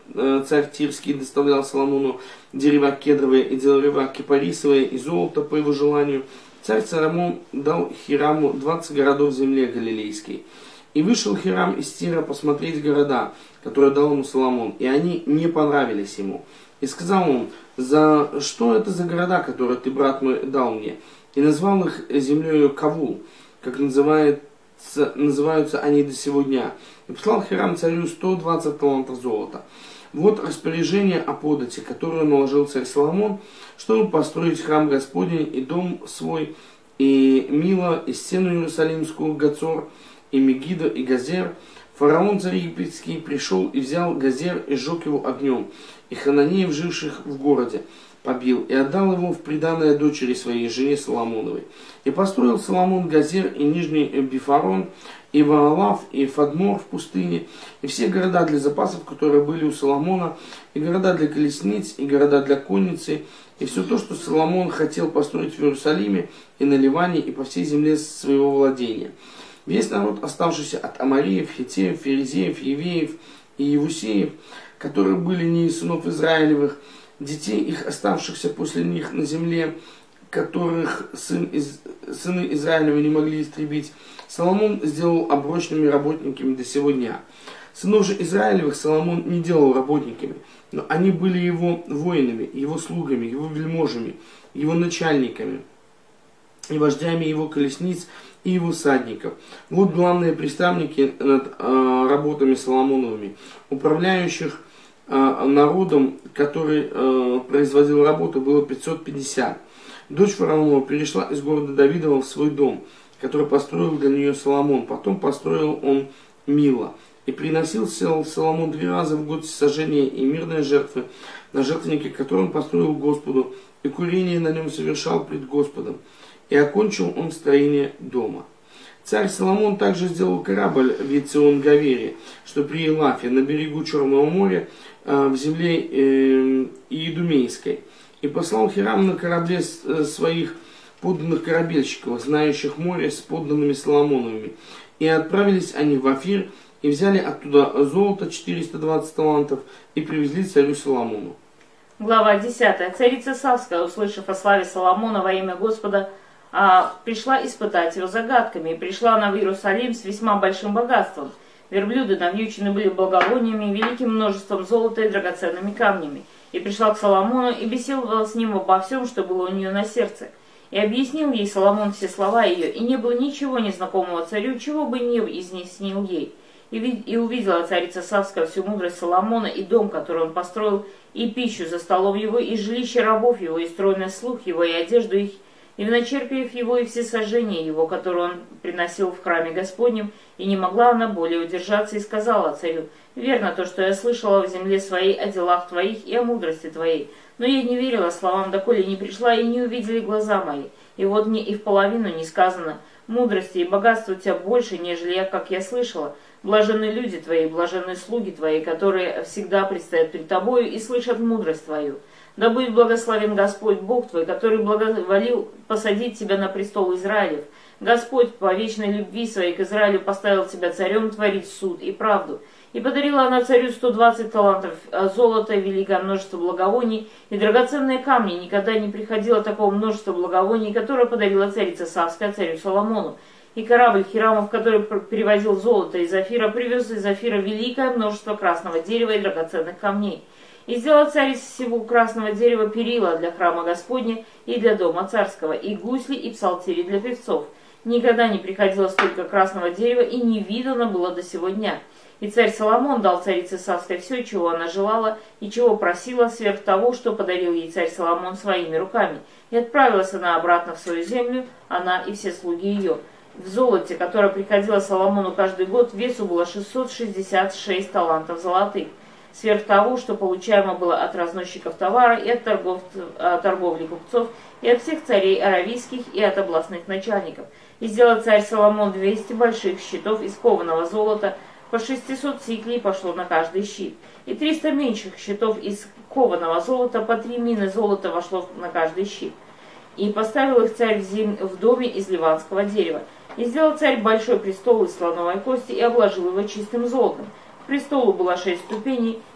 царь Тирский доставлял Соломону дерева кедровые и дерева кипарисовые и золото по его желанию. Царь Соломон дал Хираму двадцать городов в земле галилейской. И вышел Хирам из Тира посмотреть города, которые дал ему Соломон, и они не понравились ему. И сказал он: за что это за города, которые ты, брат мой, дал мне? И назвал их землею Кавул, как называется, называются они до сего дня. И послал Хирам царю сто двадцать талантов золота. Вот распоряжение о подати, которое наложил царь Соломон, чтобы построить храм Господень и дом свой, и Мила, и стену Иерусалимскую, Гацор, и Мегидо, и Газер. Фараон царь египетский пришел и взял Газер и сжег его огнем, и хананеев, живших в городе, побил, и отдал его в приданое дочери своей, жене Соломоновой. И построил Соломон Газер и Нижний Бифарон, и Ваалав, и Фадмор в пустыне, и все города для запасов, которые были у Соломона, и города для колесниц, и города для конницы, и все то, что Соломон хотел построить в Иерусалиме, и на Ливане, и по всей земле своего владения. Весь народ, оставшийся от Амареев, Хитеев, Ферезеев, Евеев и Евусеев, которые были не из сынов Израилевых, детей их, оставшихся после них на земле, которых сын из, сыны Израилевы не могли истребить, Соломон сделал оброчными работниками до сего дня. Сынов же Израилевых Соломон не делал работниками, но они были его воинами, его слугами, его вельможами, его начальниками и вождями его колесниц и его всадников. Вот главные приставники над э, работами Соломоновыми, управляющих э, народом, который э, производил работу, было пятьсот пятьдесят. Дочь фараонова перешла из города Давидова в свой дом, который построил для нее Соломон. Потом построил он Мила. И приносил Соломон три раза в год сожжения и мирные жертвы на жертвеннике, который он построил Господу, и курение на нем совершал пред Господом. И окончил он строение дома. Царь Соломон также сделал корабль в Ецион-Гавере, что при Елафе, на берегу Черного моря, в земле Иедумейской. И послал Хирам на корабле своих подданных корабельщиков, знающих море, с подданными Соломоновыми. И отправились они в Афир, и взяли оттуда золото четыреста двадцать талантов, и привезли царю Соломону. Глава десятая. Царица Савская, услышав о славе Соломона во имя Господа, а, пришла испытать его загадками, и пришла она в Иерусалим с весьма большим богатством. Верблюды навьючены были благовониями, великим множеством золота и драгоценными камнями. И пришла к Соломону, и беседовала с ним обо всем, что было у нее на сердце. И объяснил ей Соломон все слова ее, и не было ничего незнакомого царю, чего бы не изъяснил ей. И, и увидела царица Савская всю мудрость Соломона, и дом, который он построил, и пищу за столом его, и жилище рабов его, и стройный слух его, и одежду их, и виночерпиев его, и все сожжения его, которые он приносил в храме Господнем, и не могла она более удержаться, и сказала царю: «Верно то, что я слышала в земле своей о делах твоих и о мудрости твоей, но я не верила словам, доколе не пришла, и не увидели глаза мои. И вот мне и в половину не сказано: мудрости и богатства у тебя больше, нежели я, как я слышала. Блаженны люди твои, блаженны слуги твои, которые всегда предстоят пред тобою и слышат мудрость твою. Да будет благословен Господь Бог твой, который благоволил посадить тебя на престол Израилев. Господь по вечной любви своей к Израилю поставил тебя царем творить суд и правду. И подарила она царю сто двадцать талантов золота, великое множество благовоний и драгоценные камни. Никогда не приходило такого множества благовоний, которое подарила царица Савская царю Соломону. И корабль Хирамов, который перевозил золото из Афира, привез из Афира великое множество красного дерева и драгоценных камней. И сделал царь из всего красного дерева перила для храма Господня и для дома царского, и гусли, и псалтири для певцов. Никогда не приходило столько красного дерева, и не видано было до сего дня. И царь Соломон дал царице Савской все, чего она желала, и чего просила, сверх того, что подарил ей царь Соломон своими руками. И отправилась она обратно в свою землю, она и все слуги ее. В золоте, которое приходило Соломону каждый год, весу было шестьсот шестьдесят шесть талантов золотых, сверх того, что получаемо было от разносчиков товара и от торгов, торговли купцов, и от всех царей аравийских, и от областных начальников. И сделал царь Соломон двести больших щитов из кованого золота, по шестьсот сиклей пошло на каждый щит, и триста меньших щитов из кованого золота, по три мины золота вошло на каждый щит. И поставил их царь в, зим... в доме из ливанского дерева. И сделал царь большой престол из слоновой кости и обложил его чистым золотом. К престолу было шесть ступеней,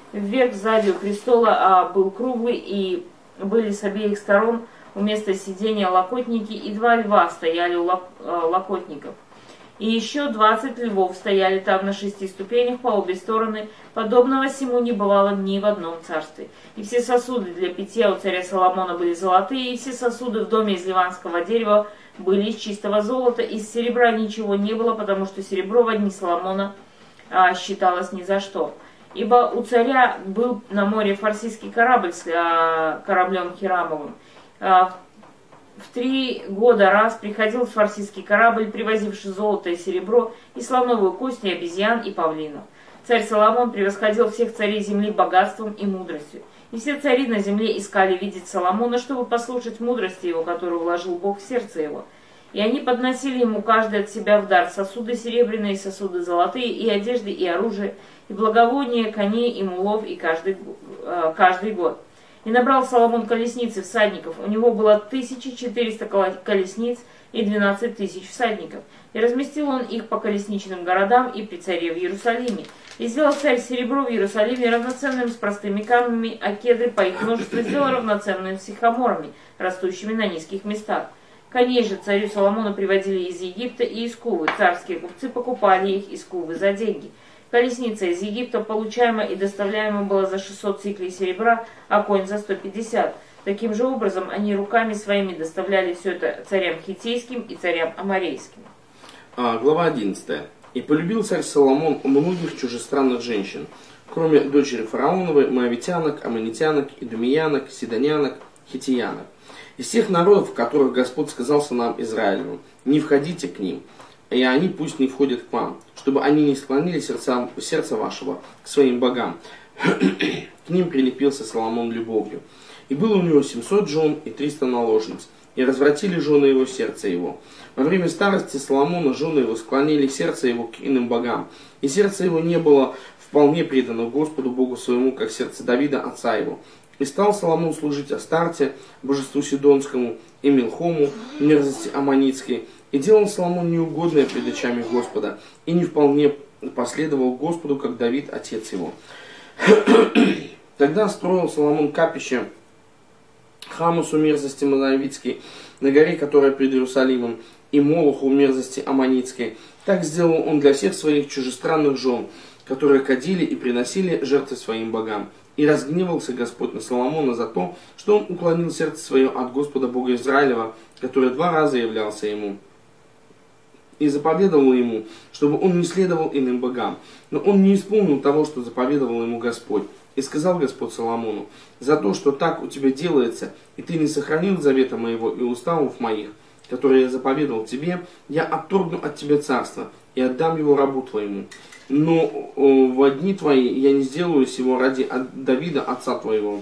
Вверх сзади у престола а, был круглый, и были с обеих сторон у места сидения локотники, и два льва стояли у лок, а, локотников. И еще двадцать львов стояли там на шести ступенях по обе стороны. Подобного сему не бывало ни в одном царстве. И все сосуды для питья у царя Соломона были золотые, и все сосуды в доме из ливанского дерева были из чистого золота. Из серебра ничего не было, потому что серебро в дни Соломона а, считалось ни за что. Ибо у царя был на море фарсийский корабль с а, кораблем Хирамовым. А, В три года раз приходил фарсийский корабль, привозивший золото и серебро, и слоновую кость, и обезьян, и павлинов. Царь Соломон превосходил всех царей земли богатством и мудростью. И все цари на земле искали видеть Соломона, чтобы послушать мудрости его, которую вложил Бог в сердце его. И они подносили ему каждый от себя в дар сосуды серебряные, сосуды золотые, и одежды, и оружие, и благовония, коней, и мулов, и каждый, э, каждый год. И набрал Соломон колесниц и всадников. У него было тысяча четыреста колесниц и двенадцать тысяч всадников. И разместил он их по колесничным городам и при царе в Иерусалиме. И сделал царь серебро в Иерусалиме равноценным с простыми камнями, а кедры по их множеству сделал равноценным с сихоморами, растущими на низких местах. Коней же царю Соломону приводили из Египта и из Кувы. Царские купцы покупали их из Кувы за деньги. Колесница из Египта получаема и доставляема была за шестьсот сиклей серебра, а конь за сто пятьдесят. Таким же образом они руками своими доставляли все это царям хиттейским и царям аморейским. А, глава одиннадцатая. «И полюбил царь Соломон многих чужестранных женщин, кроме дочери фараоновой, моавитянок, аммонитянок, идумеянок, сидонянок, хиттиянок. Из всех народов, в которых Господь сказал сынам Израилевым: не входите к ним, и они пусть не входят к вам, чтобы они не склонили сердца, сердце вашего к своим богам». К ним прилепился Соломон любовью. И было у него семьсот жен и триста наложниц, и развратили жены его сердце его. Во время старости Соломона жены его склонили сердце его к иным богам, и сердце его не было вполне предано Господу Богу своему, как сердце Давида, отца его. И стал Соломон служить Астарте, божеству Сидонскому, и Милхому, мерзости Аммонитской, и делал Соломон неугодное пред очами Господа, и не вполне последовал Господу, как Давид, отец его. Тогда строил Соломон капище Хамусу, мерзости Моавитской, на горе, которая пред Иерусалимом, и Молоху, мерзости Аммонитской. Так сделал он для всех своих чужестранных жен, которые кадили и приносили жертвы своим богам. И разгневался Господь на Соломона за то, что он уклонил сердце свое от Господа Бога Израилева, который два раза являлся ему. И заповедовал ему, чтобы он не следовал иным богам. Но он не исполнил того, что заповедовал ему Господь. И сказал Господь Соломону: за то, что так у тебя делается, и ты не сохранил завета моего и уставов моих, которые я заповедовал тебе, я отторгну от тебя царство и отдам его рабу твоему. Но в дни твои я не сделаю сего ради Давида, отца твоего.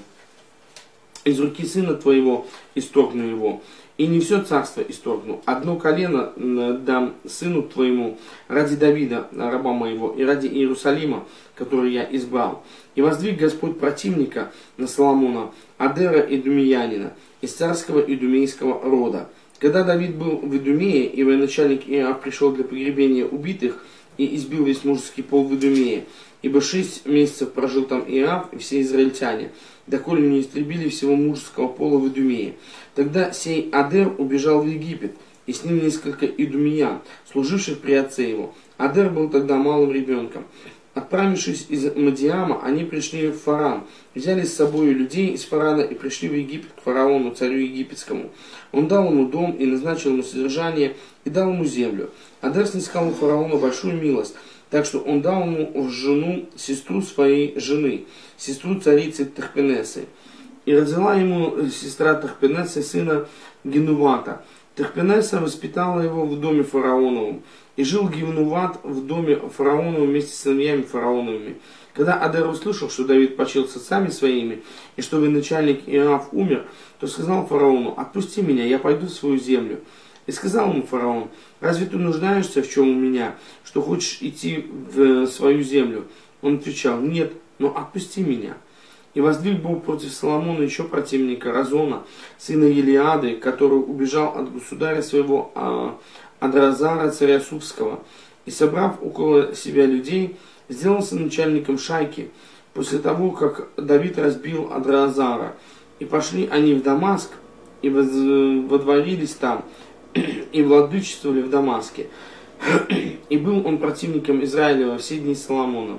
Из руки сына твоего исторгну его. И не все царство исторгну. Одно колено дам сыну твоему ради Давида, раба моего, и ради Иерусалима, который я избрал. И воздвиг Господь противника на Соломона, Адера Идумеянина, из царского идумейского рода. Когда Давид был в Идумее, и военачальник Иоав пришел для погребения убитых, и избил весь мужеский пол в Идумее, ибо шесть месяцев прожил там Иоав и все израильтяне, доколе не истребили всего мужеского пола в Идумее. Тогда сей Адер убежал в Египет, и с ним несколько идумеян, служивших при отце его. Адер был тогда малым ребенком. Отправившись из Мадиама, они пришли в Фаран, взяли с собой людей из Фарана и пришли в Египет к фараону, царю египетскому. Он дал ему дом и назначил ему содержание, и дал ему землю. Адер снискал у фараона большую милость, так что он дал ему в жену сестру своей жены, сестру царицы Тахпенесы. И родила ему сестра Тахпенесы сына Генувата. Тахпенеса воспитала его в доме фараоновом. И жил Генуват в доме фараоновом вместе с сыновьями фараоновыми. Когда Адер услышал, что Давид почил с отцами своими, и что военачальник Иоав умер, то сказал фараону: отпусти меня, я пойду в свою землю. И сказал ему фараон: разве ты нуждаешься в чем у меня, что хочешь идти в свою землю? Он отвечал: нет, но отпусти меня. И воздвиг Бог против Соломона еще противника Разона, сына Елиады, который убежал от государя своего Адразара, царя Сувского, и, собрав около себя людей, сделался начальником шайки, после того, как Давид разбил Адраазара. И пошли они в Дамаск, и водворились там, и владычествовали в Дамаске. И был он противником Израиля во все дни Соломона.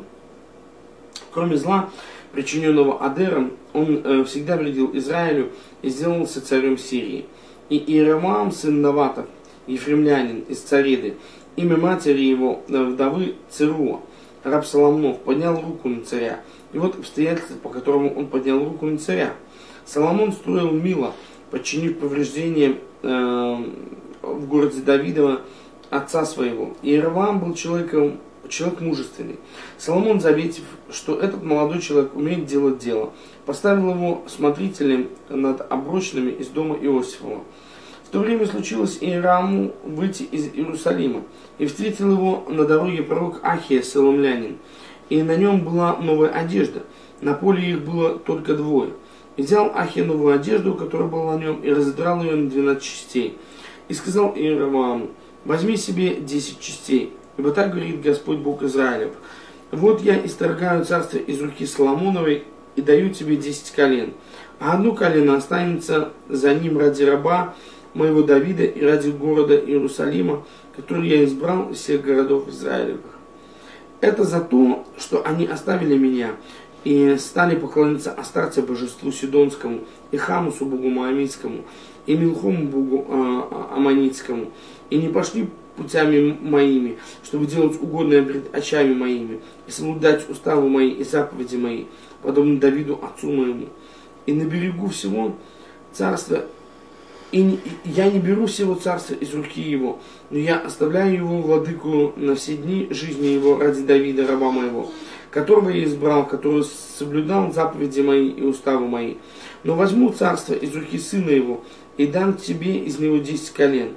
Кроме зла, причиненного Адером, он э, всегда вредил Израилю и сделался царем Сирии. И Иеровоам, сын Наватов, ефремлянин из Цареды, имя матери его, вдовы Церуа, раб Соломонов, поднял руку на царя. И вот обстоятельства, по которому он поднял руку на царя. Соломон строил Мило, подчинив повреждениям э, в городе Давидова отца своего. Иеровоам был человеком, человек мужественный. Соломон, заметив, что этот молодой человек умеет делать дело, поставил его смотрителем над оброчными из дома Иосифова. В то время случилось Иеровоаму выйти из Иерусалима, и встретил его на дороге пророк Ахия, соломлянин, и на нем была новая одежда, на поле их было только двое. И взял Ахия новую одежду, которая была на нем, и разодрал ее на двенадцать частей. И сказал Иеровоаму: возьми себе десять частей, ибо так говорит Господь Бог Израилев: вот я исторгаю царство из руки Соломоновой и даю тебе десять колен, а одно колено останется за ним ради раба моего Давида и ради города Иерусалима, который я избрал из всех городов Израилевых. Это за то, что они оставили меня и стали поклоняться Астарте божеству Сидонскому, и Хамусу богу Моамитскому, и Милхому богу э, Аммонитскому, и не пошли путями моими, чтобы делать угодное пред очами моими, и соблюдать уставы мои и заповеди мои, подобно Давиду отцу моему. И на берегу всего царства, и не, я не беру всего царства из руки его, но я оставляю его владыку на все дни жизни его ради Давида, раба моего, которого я избрал, который соблюдал заповеди мои и уставы мои. Но возьму царство из руки сына его и дам тебе из него десять колен,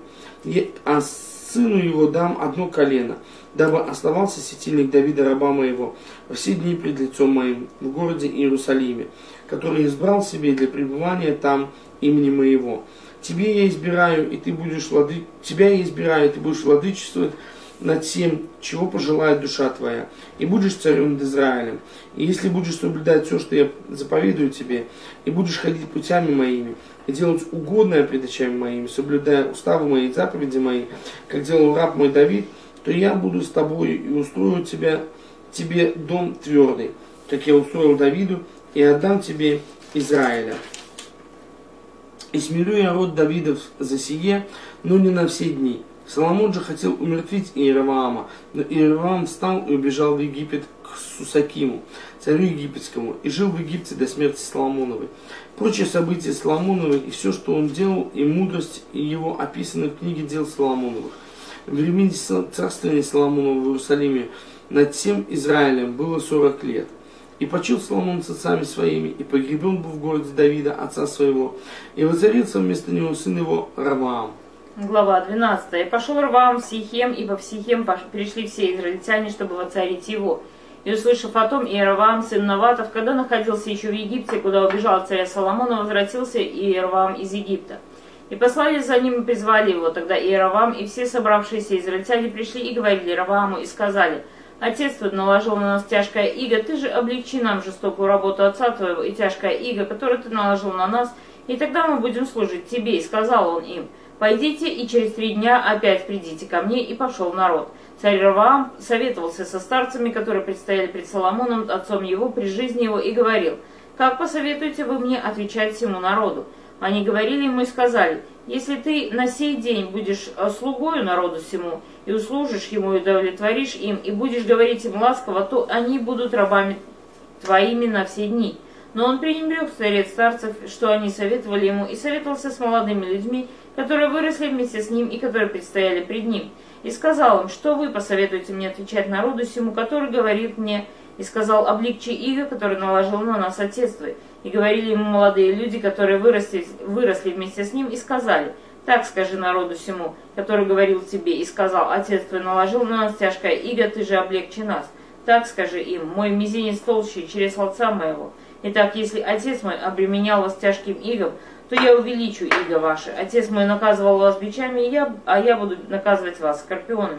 а сыну его дам одно колено, дабы оставался светильник Давида, раба моего, во все дни пред лицом моим в городе Иерусалиме, который избрал себе для пребывания там имени моего. Тебе я избираю, и ты будешь влады... Тебя я избираю, и ты будешь владычествовать над тем, чего пожелает душа твоя, и будешь царем над Израилем. И если будешь соблюдать все, что я заповедую тебе, и будешь ходить путями моими, и делать угодное пред очами моими, соблюдая уставы мои и заповеди мои, как делал раб мой Давид, то я буду с тобой и устрою тебя, тебе дом твердый, как я устроил Давиду, и отдам тебе Израиля. И смирю я род Давидов за сие, но не на все дни. Соломон же хотел умертвить Иеровоама, но Иеровоам встал и убежал в Египет к Сусакиму, царю египетскому, и жил в Египте до смерти Соломоновой. Прочие события Соломоновой и все, что он делал, и мудрость его описаны в книге дел Соломоновых. В времени царствования Соломонова в Иерусалиме над всем Израилем было сорок лет. И почил Соломон с отцами своими, и погребен был в городе Давида, отца своего, и воцарился вместо него сын его Ровоам. Глава двенадцатая. И пошел Ровоам в Сихем, ибо в Сихем пришли все израильтяне, чтобы воцарить его. И услышав о том, Иеровоам, сын Наватов, когда находился еще в Египте, куда убежал от царя Соломона, возвратился Иеровоам из Египта. И послали за ним и призвали его. Тогда Иеровоам и все собравшиеся израильтяне пришли и говорили Ровоаму, и сказали: отец твой наложил на нас тяжкое иго, ты же облегчи нам жестокую работу отца твоего и тяжкое иго, которое ты наложил на нас, и тогда мы будем служить тебе. И сказал он им: пойдите и через три дня опять придите ко мне. И пошел народ. Царь Ровоам советовался со старцами, которые предстояли пред Соломоном, отцом его, при жизни его, и говорил: как посоветуете вы мне отвечать всему народу? Они говорили ему и сказали: если ты на сей день будешь слугою народу всему, и услужишь ему, и удовлетворишь им, и будешь говорить им ласково, то они будут рабами твоими на все дни. Но он пренебрег старец старцев, что они советовали ему, и советовался с молодыми людьми, которые выросли вместе с ним и которые предстояли пред ним. И сказал им: что вы посоветуете мне отвечать народу всему, который говорит мне, и сказал: облегчи иго, который наложил на нас отец твой. И говорили ему молодые люди, которые выросли, выросли вместе с ним, и сказали: так скажи народу всему, который говорил тебе, и сказал: отец твой наложил на нас тяжкое иго, ты же облегчи нас. Так скажи им: мой мизинец толще через отца моего. Итак, если отец мой обременял вас тяжким игом, то я увеличу иго ваше. Отец мой наказывал вас бичами, и я, а я буду наказывать вас скорпионами.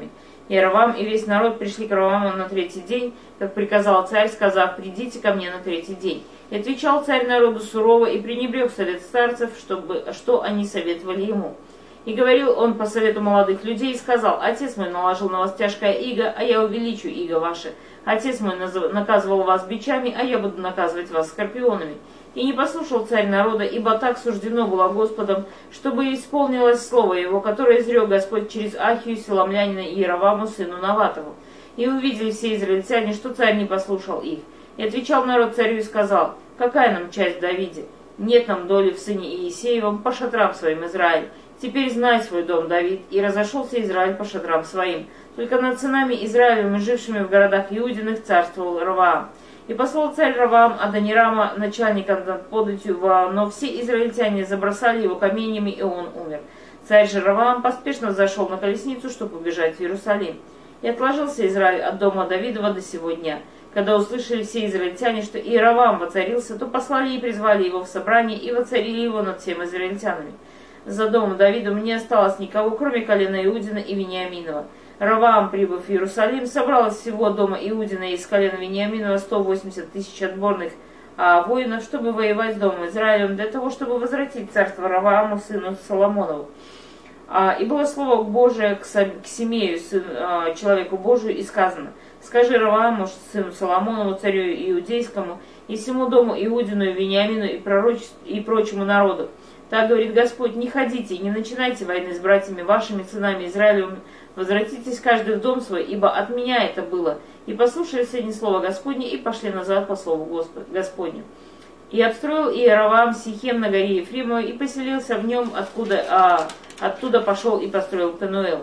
Иеровам и весь народ пришли к Ровоаму на третий день, как приказал царь, сказав: «Придите ко мне на третий день». И отвечал царь народу сурово и пренебрег совет старцев, чтобы, что они советовали ему. И говорил он по совету молодых людей и сказал: «Отец мой наложил на вас тяжкое иго, а я увеличу иго ваше. Отец мой наказывал вас бичами, а я буду наказывать вас скорпионами». И не послушал царь народа, ибо так суждено было Господом, чтобы исполнилось слово его, которое изрек Господь через Ахию Силамлянина и Иероваму, сыну Наватову. И увидели все израильтяне, что царь не послушал их. И отвечал народ царю и сказал: «Какая нам часть в Давиде? Нет нам доли в сыне Иисеевом по шатрам своим Израиль. Теперь знай свой дом, Давид». И разошелся Израиль по шатрам своим. Только над сынами Израилевыми, жившими в городах Иудиных, царствовал Ровоам. И послал царь Ровоам Адонирама, начальника над податью, но все израильтяне забросали его каменьями, и он умер. Царь же Ровоам поспешно зашел на колесницу, чтобы убежать в Иерусалим. И отложился Израиль от дома Давидова до сего дня. Когда услышали все израильтяне, что Иеровам воцарился, то послали и призвали его в собрание, и воцарили его над всеми израильтянами. За домом Давидом не осталось никого, кроме колена Иудина и Вениаминова. Ровоам, прибыв в Иерусалим, собрал из всего дома Иудина и из колена Вениаминова сто восемьдесят тысяч отборных а, воинов, чтобы воевать с домом Израилем, для того, чтобы возвратить царство Ровоаму, сыну Соломонову. А, и было слово Божие к, к Семею, сын, а, человеку Божию, и сказано: «Скажи Ровоаму, сыну Соломонову, царю Иудейскому, и всему дому Иудину и Вениамину и, пророч... и прочему народу. Так говорит Господь: не ходите и не начинайте войны с братьями вашими, сынами Израилевыми, возвратитесь каждый в дом свой, ибо от меня это было». И послушали все ни слова Господне, и пошли назад по слову Господ... Господню. И обстроил Иеровам Сихем на горе Ефримовой, и поселился в нем, откуда, а, оттуда пошел и построил Пенуэл.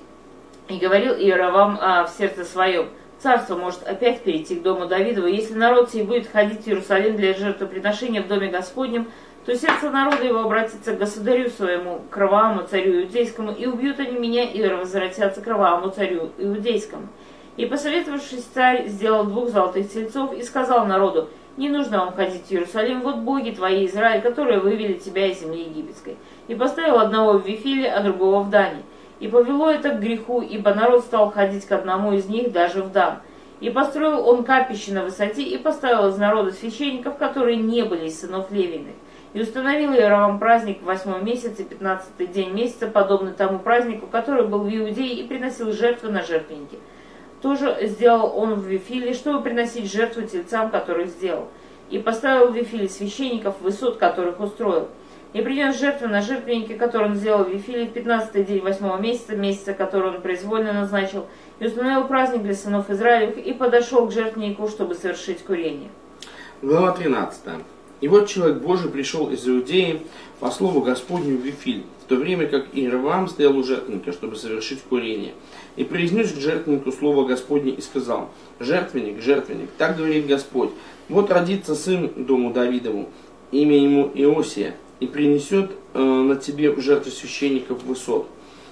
И говорил Иеровам а, в сердце своем: «Царство может опять перейти к дому Давидову, если народ сей будет ходить в Иерусалим для жертвоприношения в доме Господнем, то сердце народа его обратится к государю своему, к Ровоаму, царю Иудейскому, и убьют они меня, и возвратятся к Ровоаму, царю Иудейскому». И, посоветовавшись, царь сделал двух золотых тельцов и сказал народу: «Не нужно вам ходить в Иерусалим, вот боги твои, Израиль, которые вывели тебя из земли египетской». И поставил одного в Вифиле, а другого в Дане. И повело это к греху, ибо народ стал ходить к одному из них, даже в Дан. И построил он капище на высоте, и поставил из народа священников, которые не были из сынов Левиных. И установил Иеровам праздник в восьмой месяц и пятнадцатый день месяца, подобный тому празднику, который был в Иудее, и приносил жертвы на жертвенники. Тоже сделал он в Вифиле, чтобы приносить жертву тельцам, которых сделал. И поставил в Вифиле священников, высот которых устроил. И принес жертву на жертвенники, которые он сделал в Вифиле, в пятнадцатый день восьмого месяца, месяца, который он произвольно назначил, и установил праздник для сынов Израилевых, и подошел к жертвеннику, чтобы совершить курение. Глава тринадцатая. И вот человек Божий пришел из Иудеи по слову Господню в Вифиль, в то время как Иеровам стоял у жертвенника, чтобы совершить курение. И произнес к жертвеннику слово Господне и сказал: «Жертвенник, жертвенник, так говорит Господь, вот родится сын дому Давидову, имя ему Иосия, и принесет э, на тебе в жертву священников высот,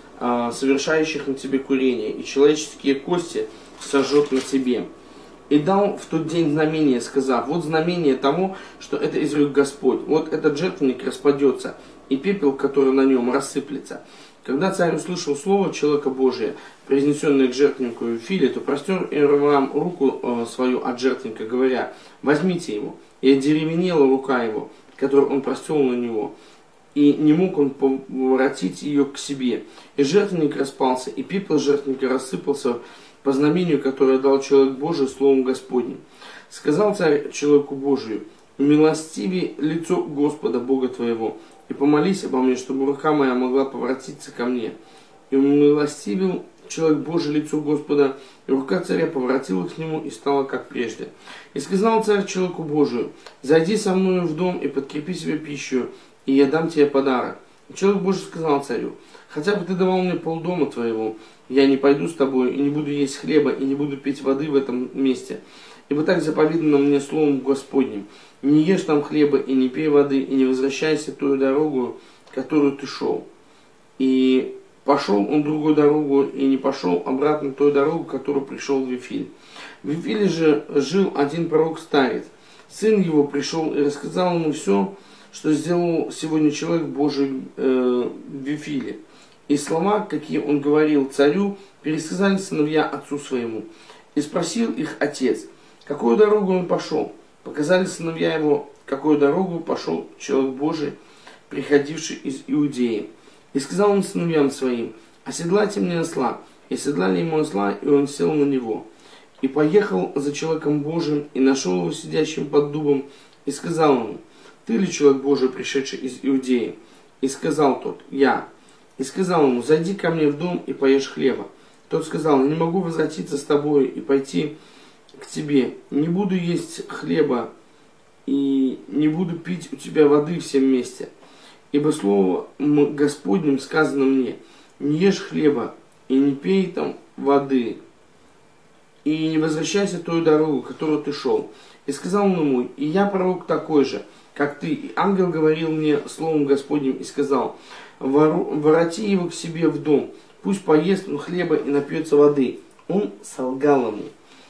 э, совершающих на тебе курение, и человеческие кости сожжет на тебе». И дал в тот день знамение, сказав: «Вот знамение того, что это изрек Господь, вот этот жертвенник распадется, и пепел, который на нем, рассыплется». Когда царь услышал слово человека Божия, произнесенное к жертвеннику Вифиле, то простер Иеровам руку э, свою от жертвенника, говоря: «Возьмите его». И одеревенела рука его, которую он простер на него, и не мог он поворотить ее к себе. И жертвенник распался, и пепел жертвенника рассыпался по знамению, которое дал человек Божий словом Господним. Сказал царь человеку Божию: «Умилостиви лицо Господа Бога твоего, и помолись обо мне, чтобы рука моя могла поворотиться ко мне». И умилостивил человек Божий лицо Господа, и рука царя поворотилась к нему и стала как прежде. И сказал царь человеку Божию: «Зайди со мною в дом и подкрепи себе пищу, и я дам тебе подарок». И человек Божий сказал царю: «Хотя бы ты давал мне полдома твоего, я не пойду с тобой, и не буду есть хлеба, и не буду пить воды в этом месте. Ибо так заповедано мне словом Господним: не ешь там хлеба, и не пей воды, и не возвращайся ту дорогу, которую ты шел». И пошел он другую дорогу, и не пошел обратно той дорогу, которую пришел в Вифиль. В Вифиле же жил один пророк-старец. Сын его пришел и рассказал ему все, что сделал сегодня человек Божий э, в Вифиле. И слова, какие он говорил царю, пересказали сыновья отцу своему. И спросил их отец, какую дорогу он пошел. Показали сыновья его, какую дорогу пошел человек Божий, приходивший из Иудеи. И сказал он сыновьям своим, оседлайте мне осла. И оседлали ему осла, и он сел на него. И поехал за человеком Божиим, и нашел его сидящим под дубом, и сказал ему, ты ли человек Божий, пришедший из Иудеи? И сказал тот, я. И сказал ему, зайди ко мне в дом и поешь хлеба. Тот сказал, не могу возвратиться с тобою и пойти к тебе. Не буду есть хлеба и не буду пить у тебя воды всем вместе. Ибо слово Господним сказано мне, не ешь хлеба и не пей там воды, и не возвращайся той дорогу, которую ты шел. И сказал он ему, и я пророк такой же, как ты. И ангел говорил мне словом Господним и сказал, вороти его к себе в дом, пусть поест он хлеба и напьется воды. Он солгал ему.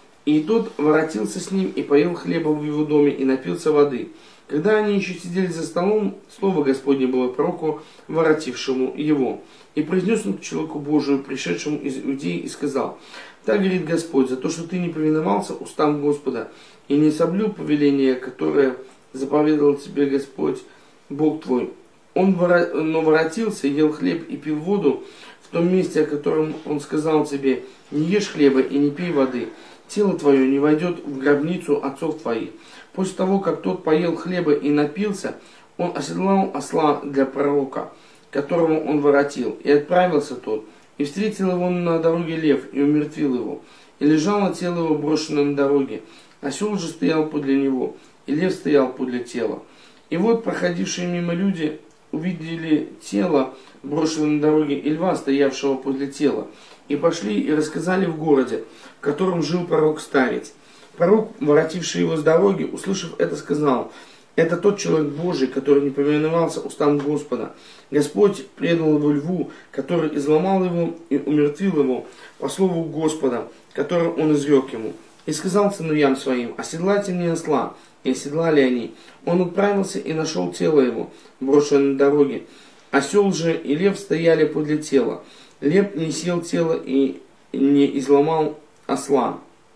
И тот воротился с ним и поел хлеба в его доме и напился воды. Когда они еще сидели за столом, слово Господне было пророку, воротившему его. И произнес он к человеку Божию, пришедшему из Иудеи, и сказал, так говорит Господь, за то, что ты не повиновался устам Господа и не соблюл повеление, которое заповедовал тебе Господь, Бог твой. Он но воротился, ел хлеб и пил воду в том месте, о котором он сказал тебе, не ешь хлеба и не пей воды. Тело твое не войдет в гробницу отцов твоих. После того, как тот поел хлеба и напился, он оседлал осла для пророка, которого он воротил, и отправился тот, и встретил его на дороге лев, и умертвил его, и лежало тело его брошенное на дороге, осел же стоял подле него, и лев стоял подле тела. И вот проходившие мимо люди увидели тело, брошенное на дороге, и льва, стоявшего подле тела, и пошли и рассказали в городе, в котором жил пророк-старец. Пророк, воротивший его с дороги, услышав это, сказал, это тот человек Божий, который не повиновался устам Господа. Господь предал его льву, который изломал его и умертвил его по слову Господа, который он изрек ему. И сказал сыновьям своим, оседлайте мне осла. И оседлали они. Он отправился и нашел тело его, брошенное на дороге. Осел же и лев стояли подле тела. Лев не съел тело и не изломал осла.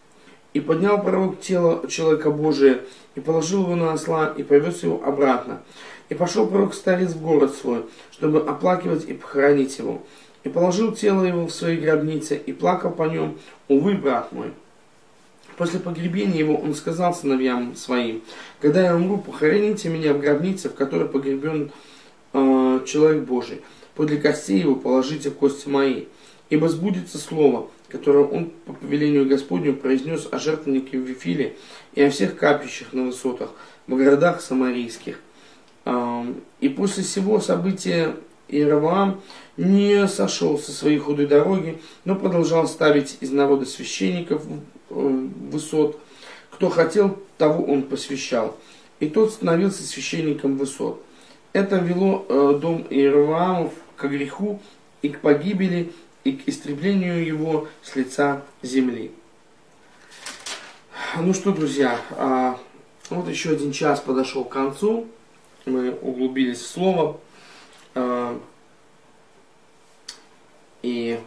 И поднял пророк тело человека Божия, и положил его на осла, и повез его обратно. И пошел пророк-старец в город свой, чтобы оплакивать и похоронить его. И положил тело его в своей гробнице, и плакал по нем, увы, брат мой. После погребения его он сказал сыновьям своим, когда я умру, похороните меня в гробнице, в которой погребен э, человек Божий. Подле костей его положите кости мои. Ибо сбудется слово, которое он по повелению Господню произнес о жертвеннике в Вифиле и о всех капищах на высотах, в городах самарийских. И после всего события Иеровоам не сошел со своей худой дороги, но продолжал ставить из народа священников высот. Кто хотел, того он посвящал. И тот становился священником высот. Это вело дом Иеровоамов к греху и к погибели, и к истреблению его с лица земли. Ну что, друзья, вот еще один час подошел к концу. Мы углубились в слово. И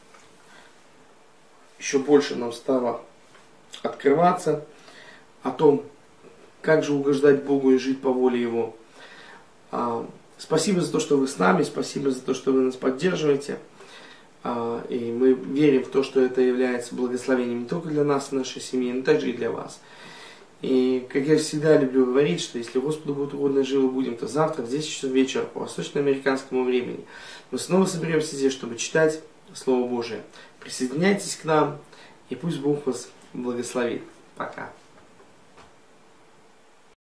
еще больше нам стало открываться о том, как же угождать Богу и жить по воле Его. Спасибо за то, что вы с нами, спасибо за то, что вы нас поддерживаете. И мы верим в то, что это является благословением не только для нас и нашей семьи, но также и для вас. И, как я всегда люблю говорить, что если Господу будет угодно, живы будем, то завтра в десять часов вечера по восточноамериканскому времени мы снова соберемся здесь, чтобы читать Слово Божие. Присоединяйтесь к нам, и пусть Бог вас благословит. Пока.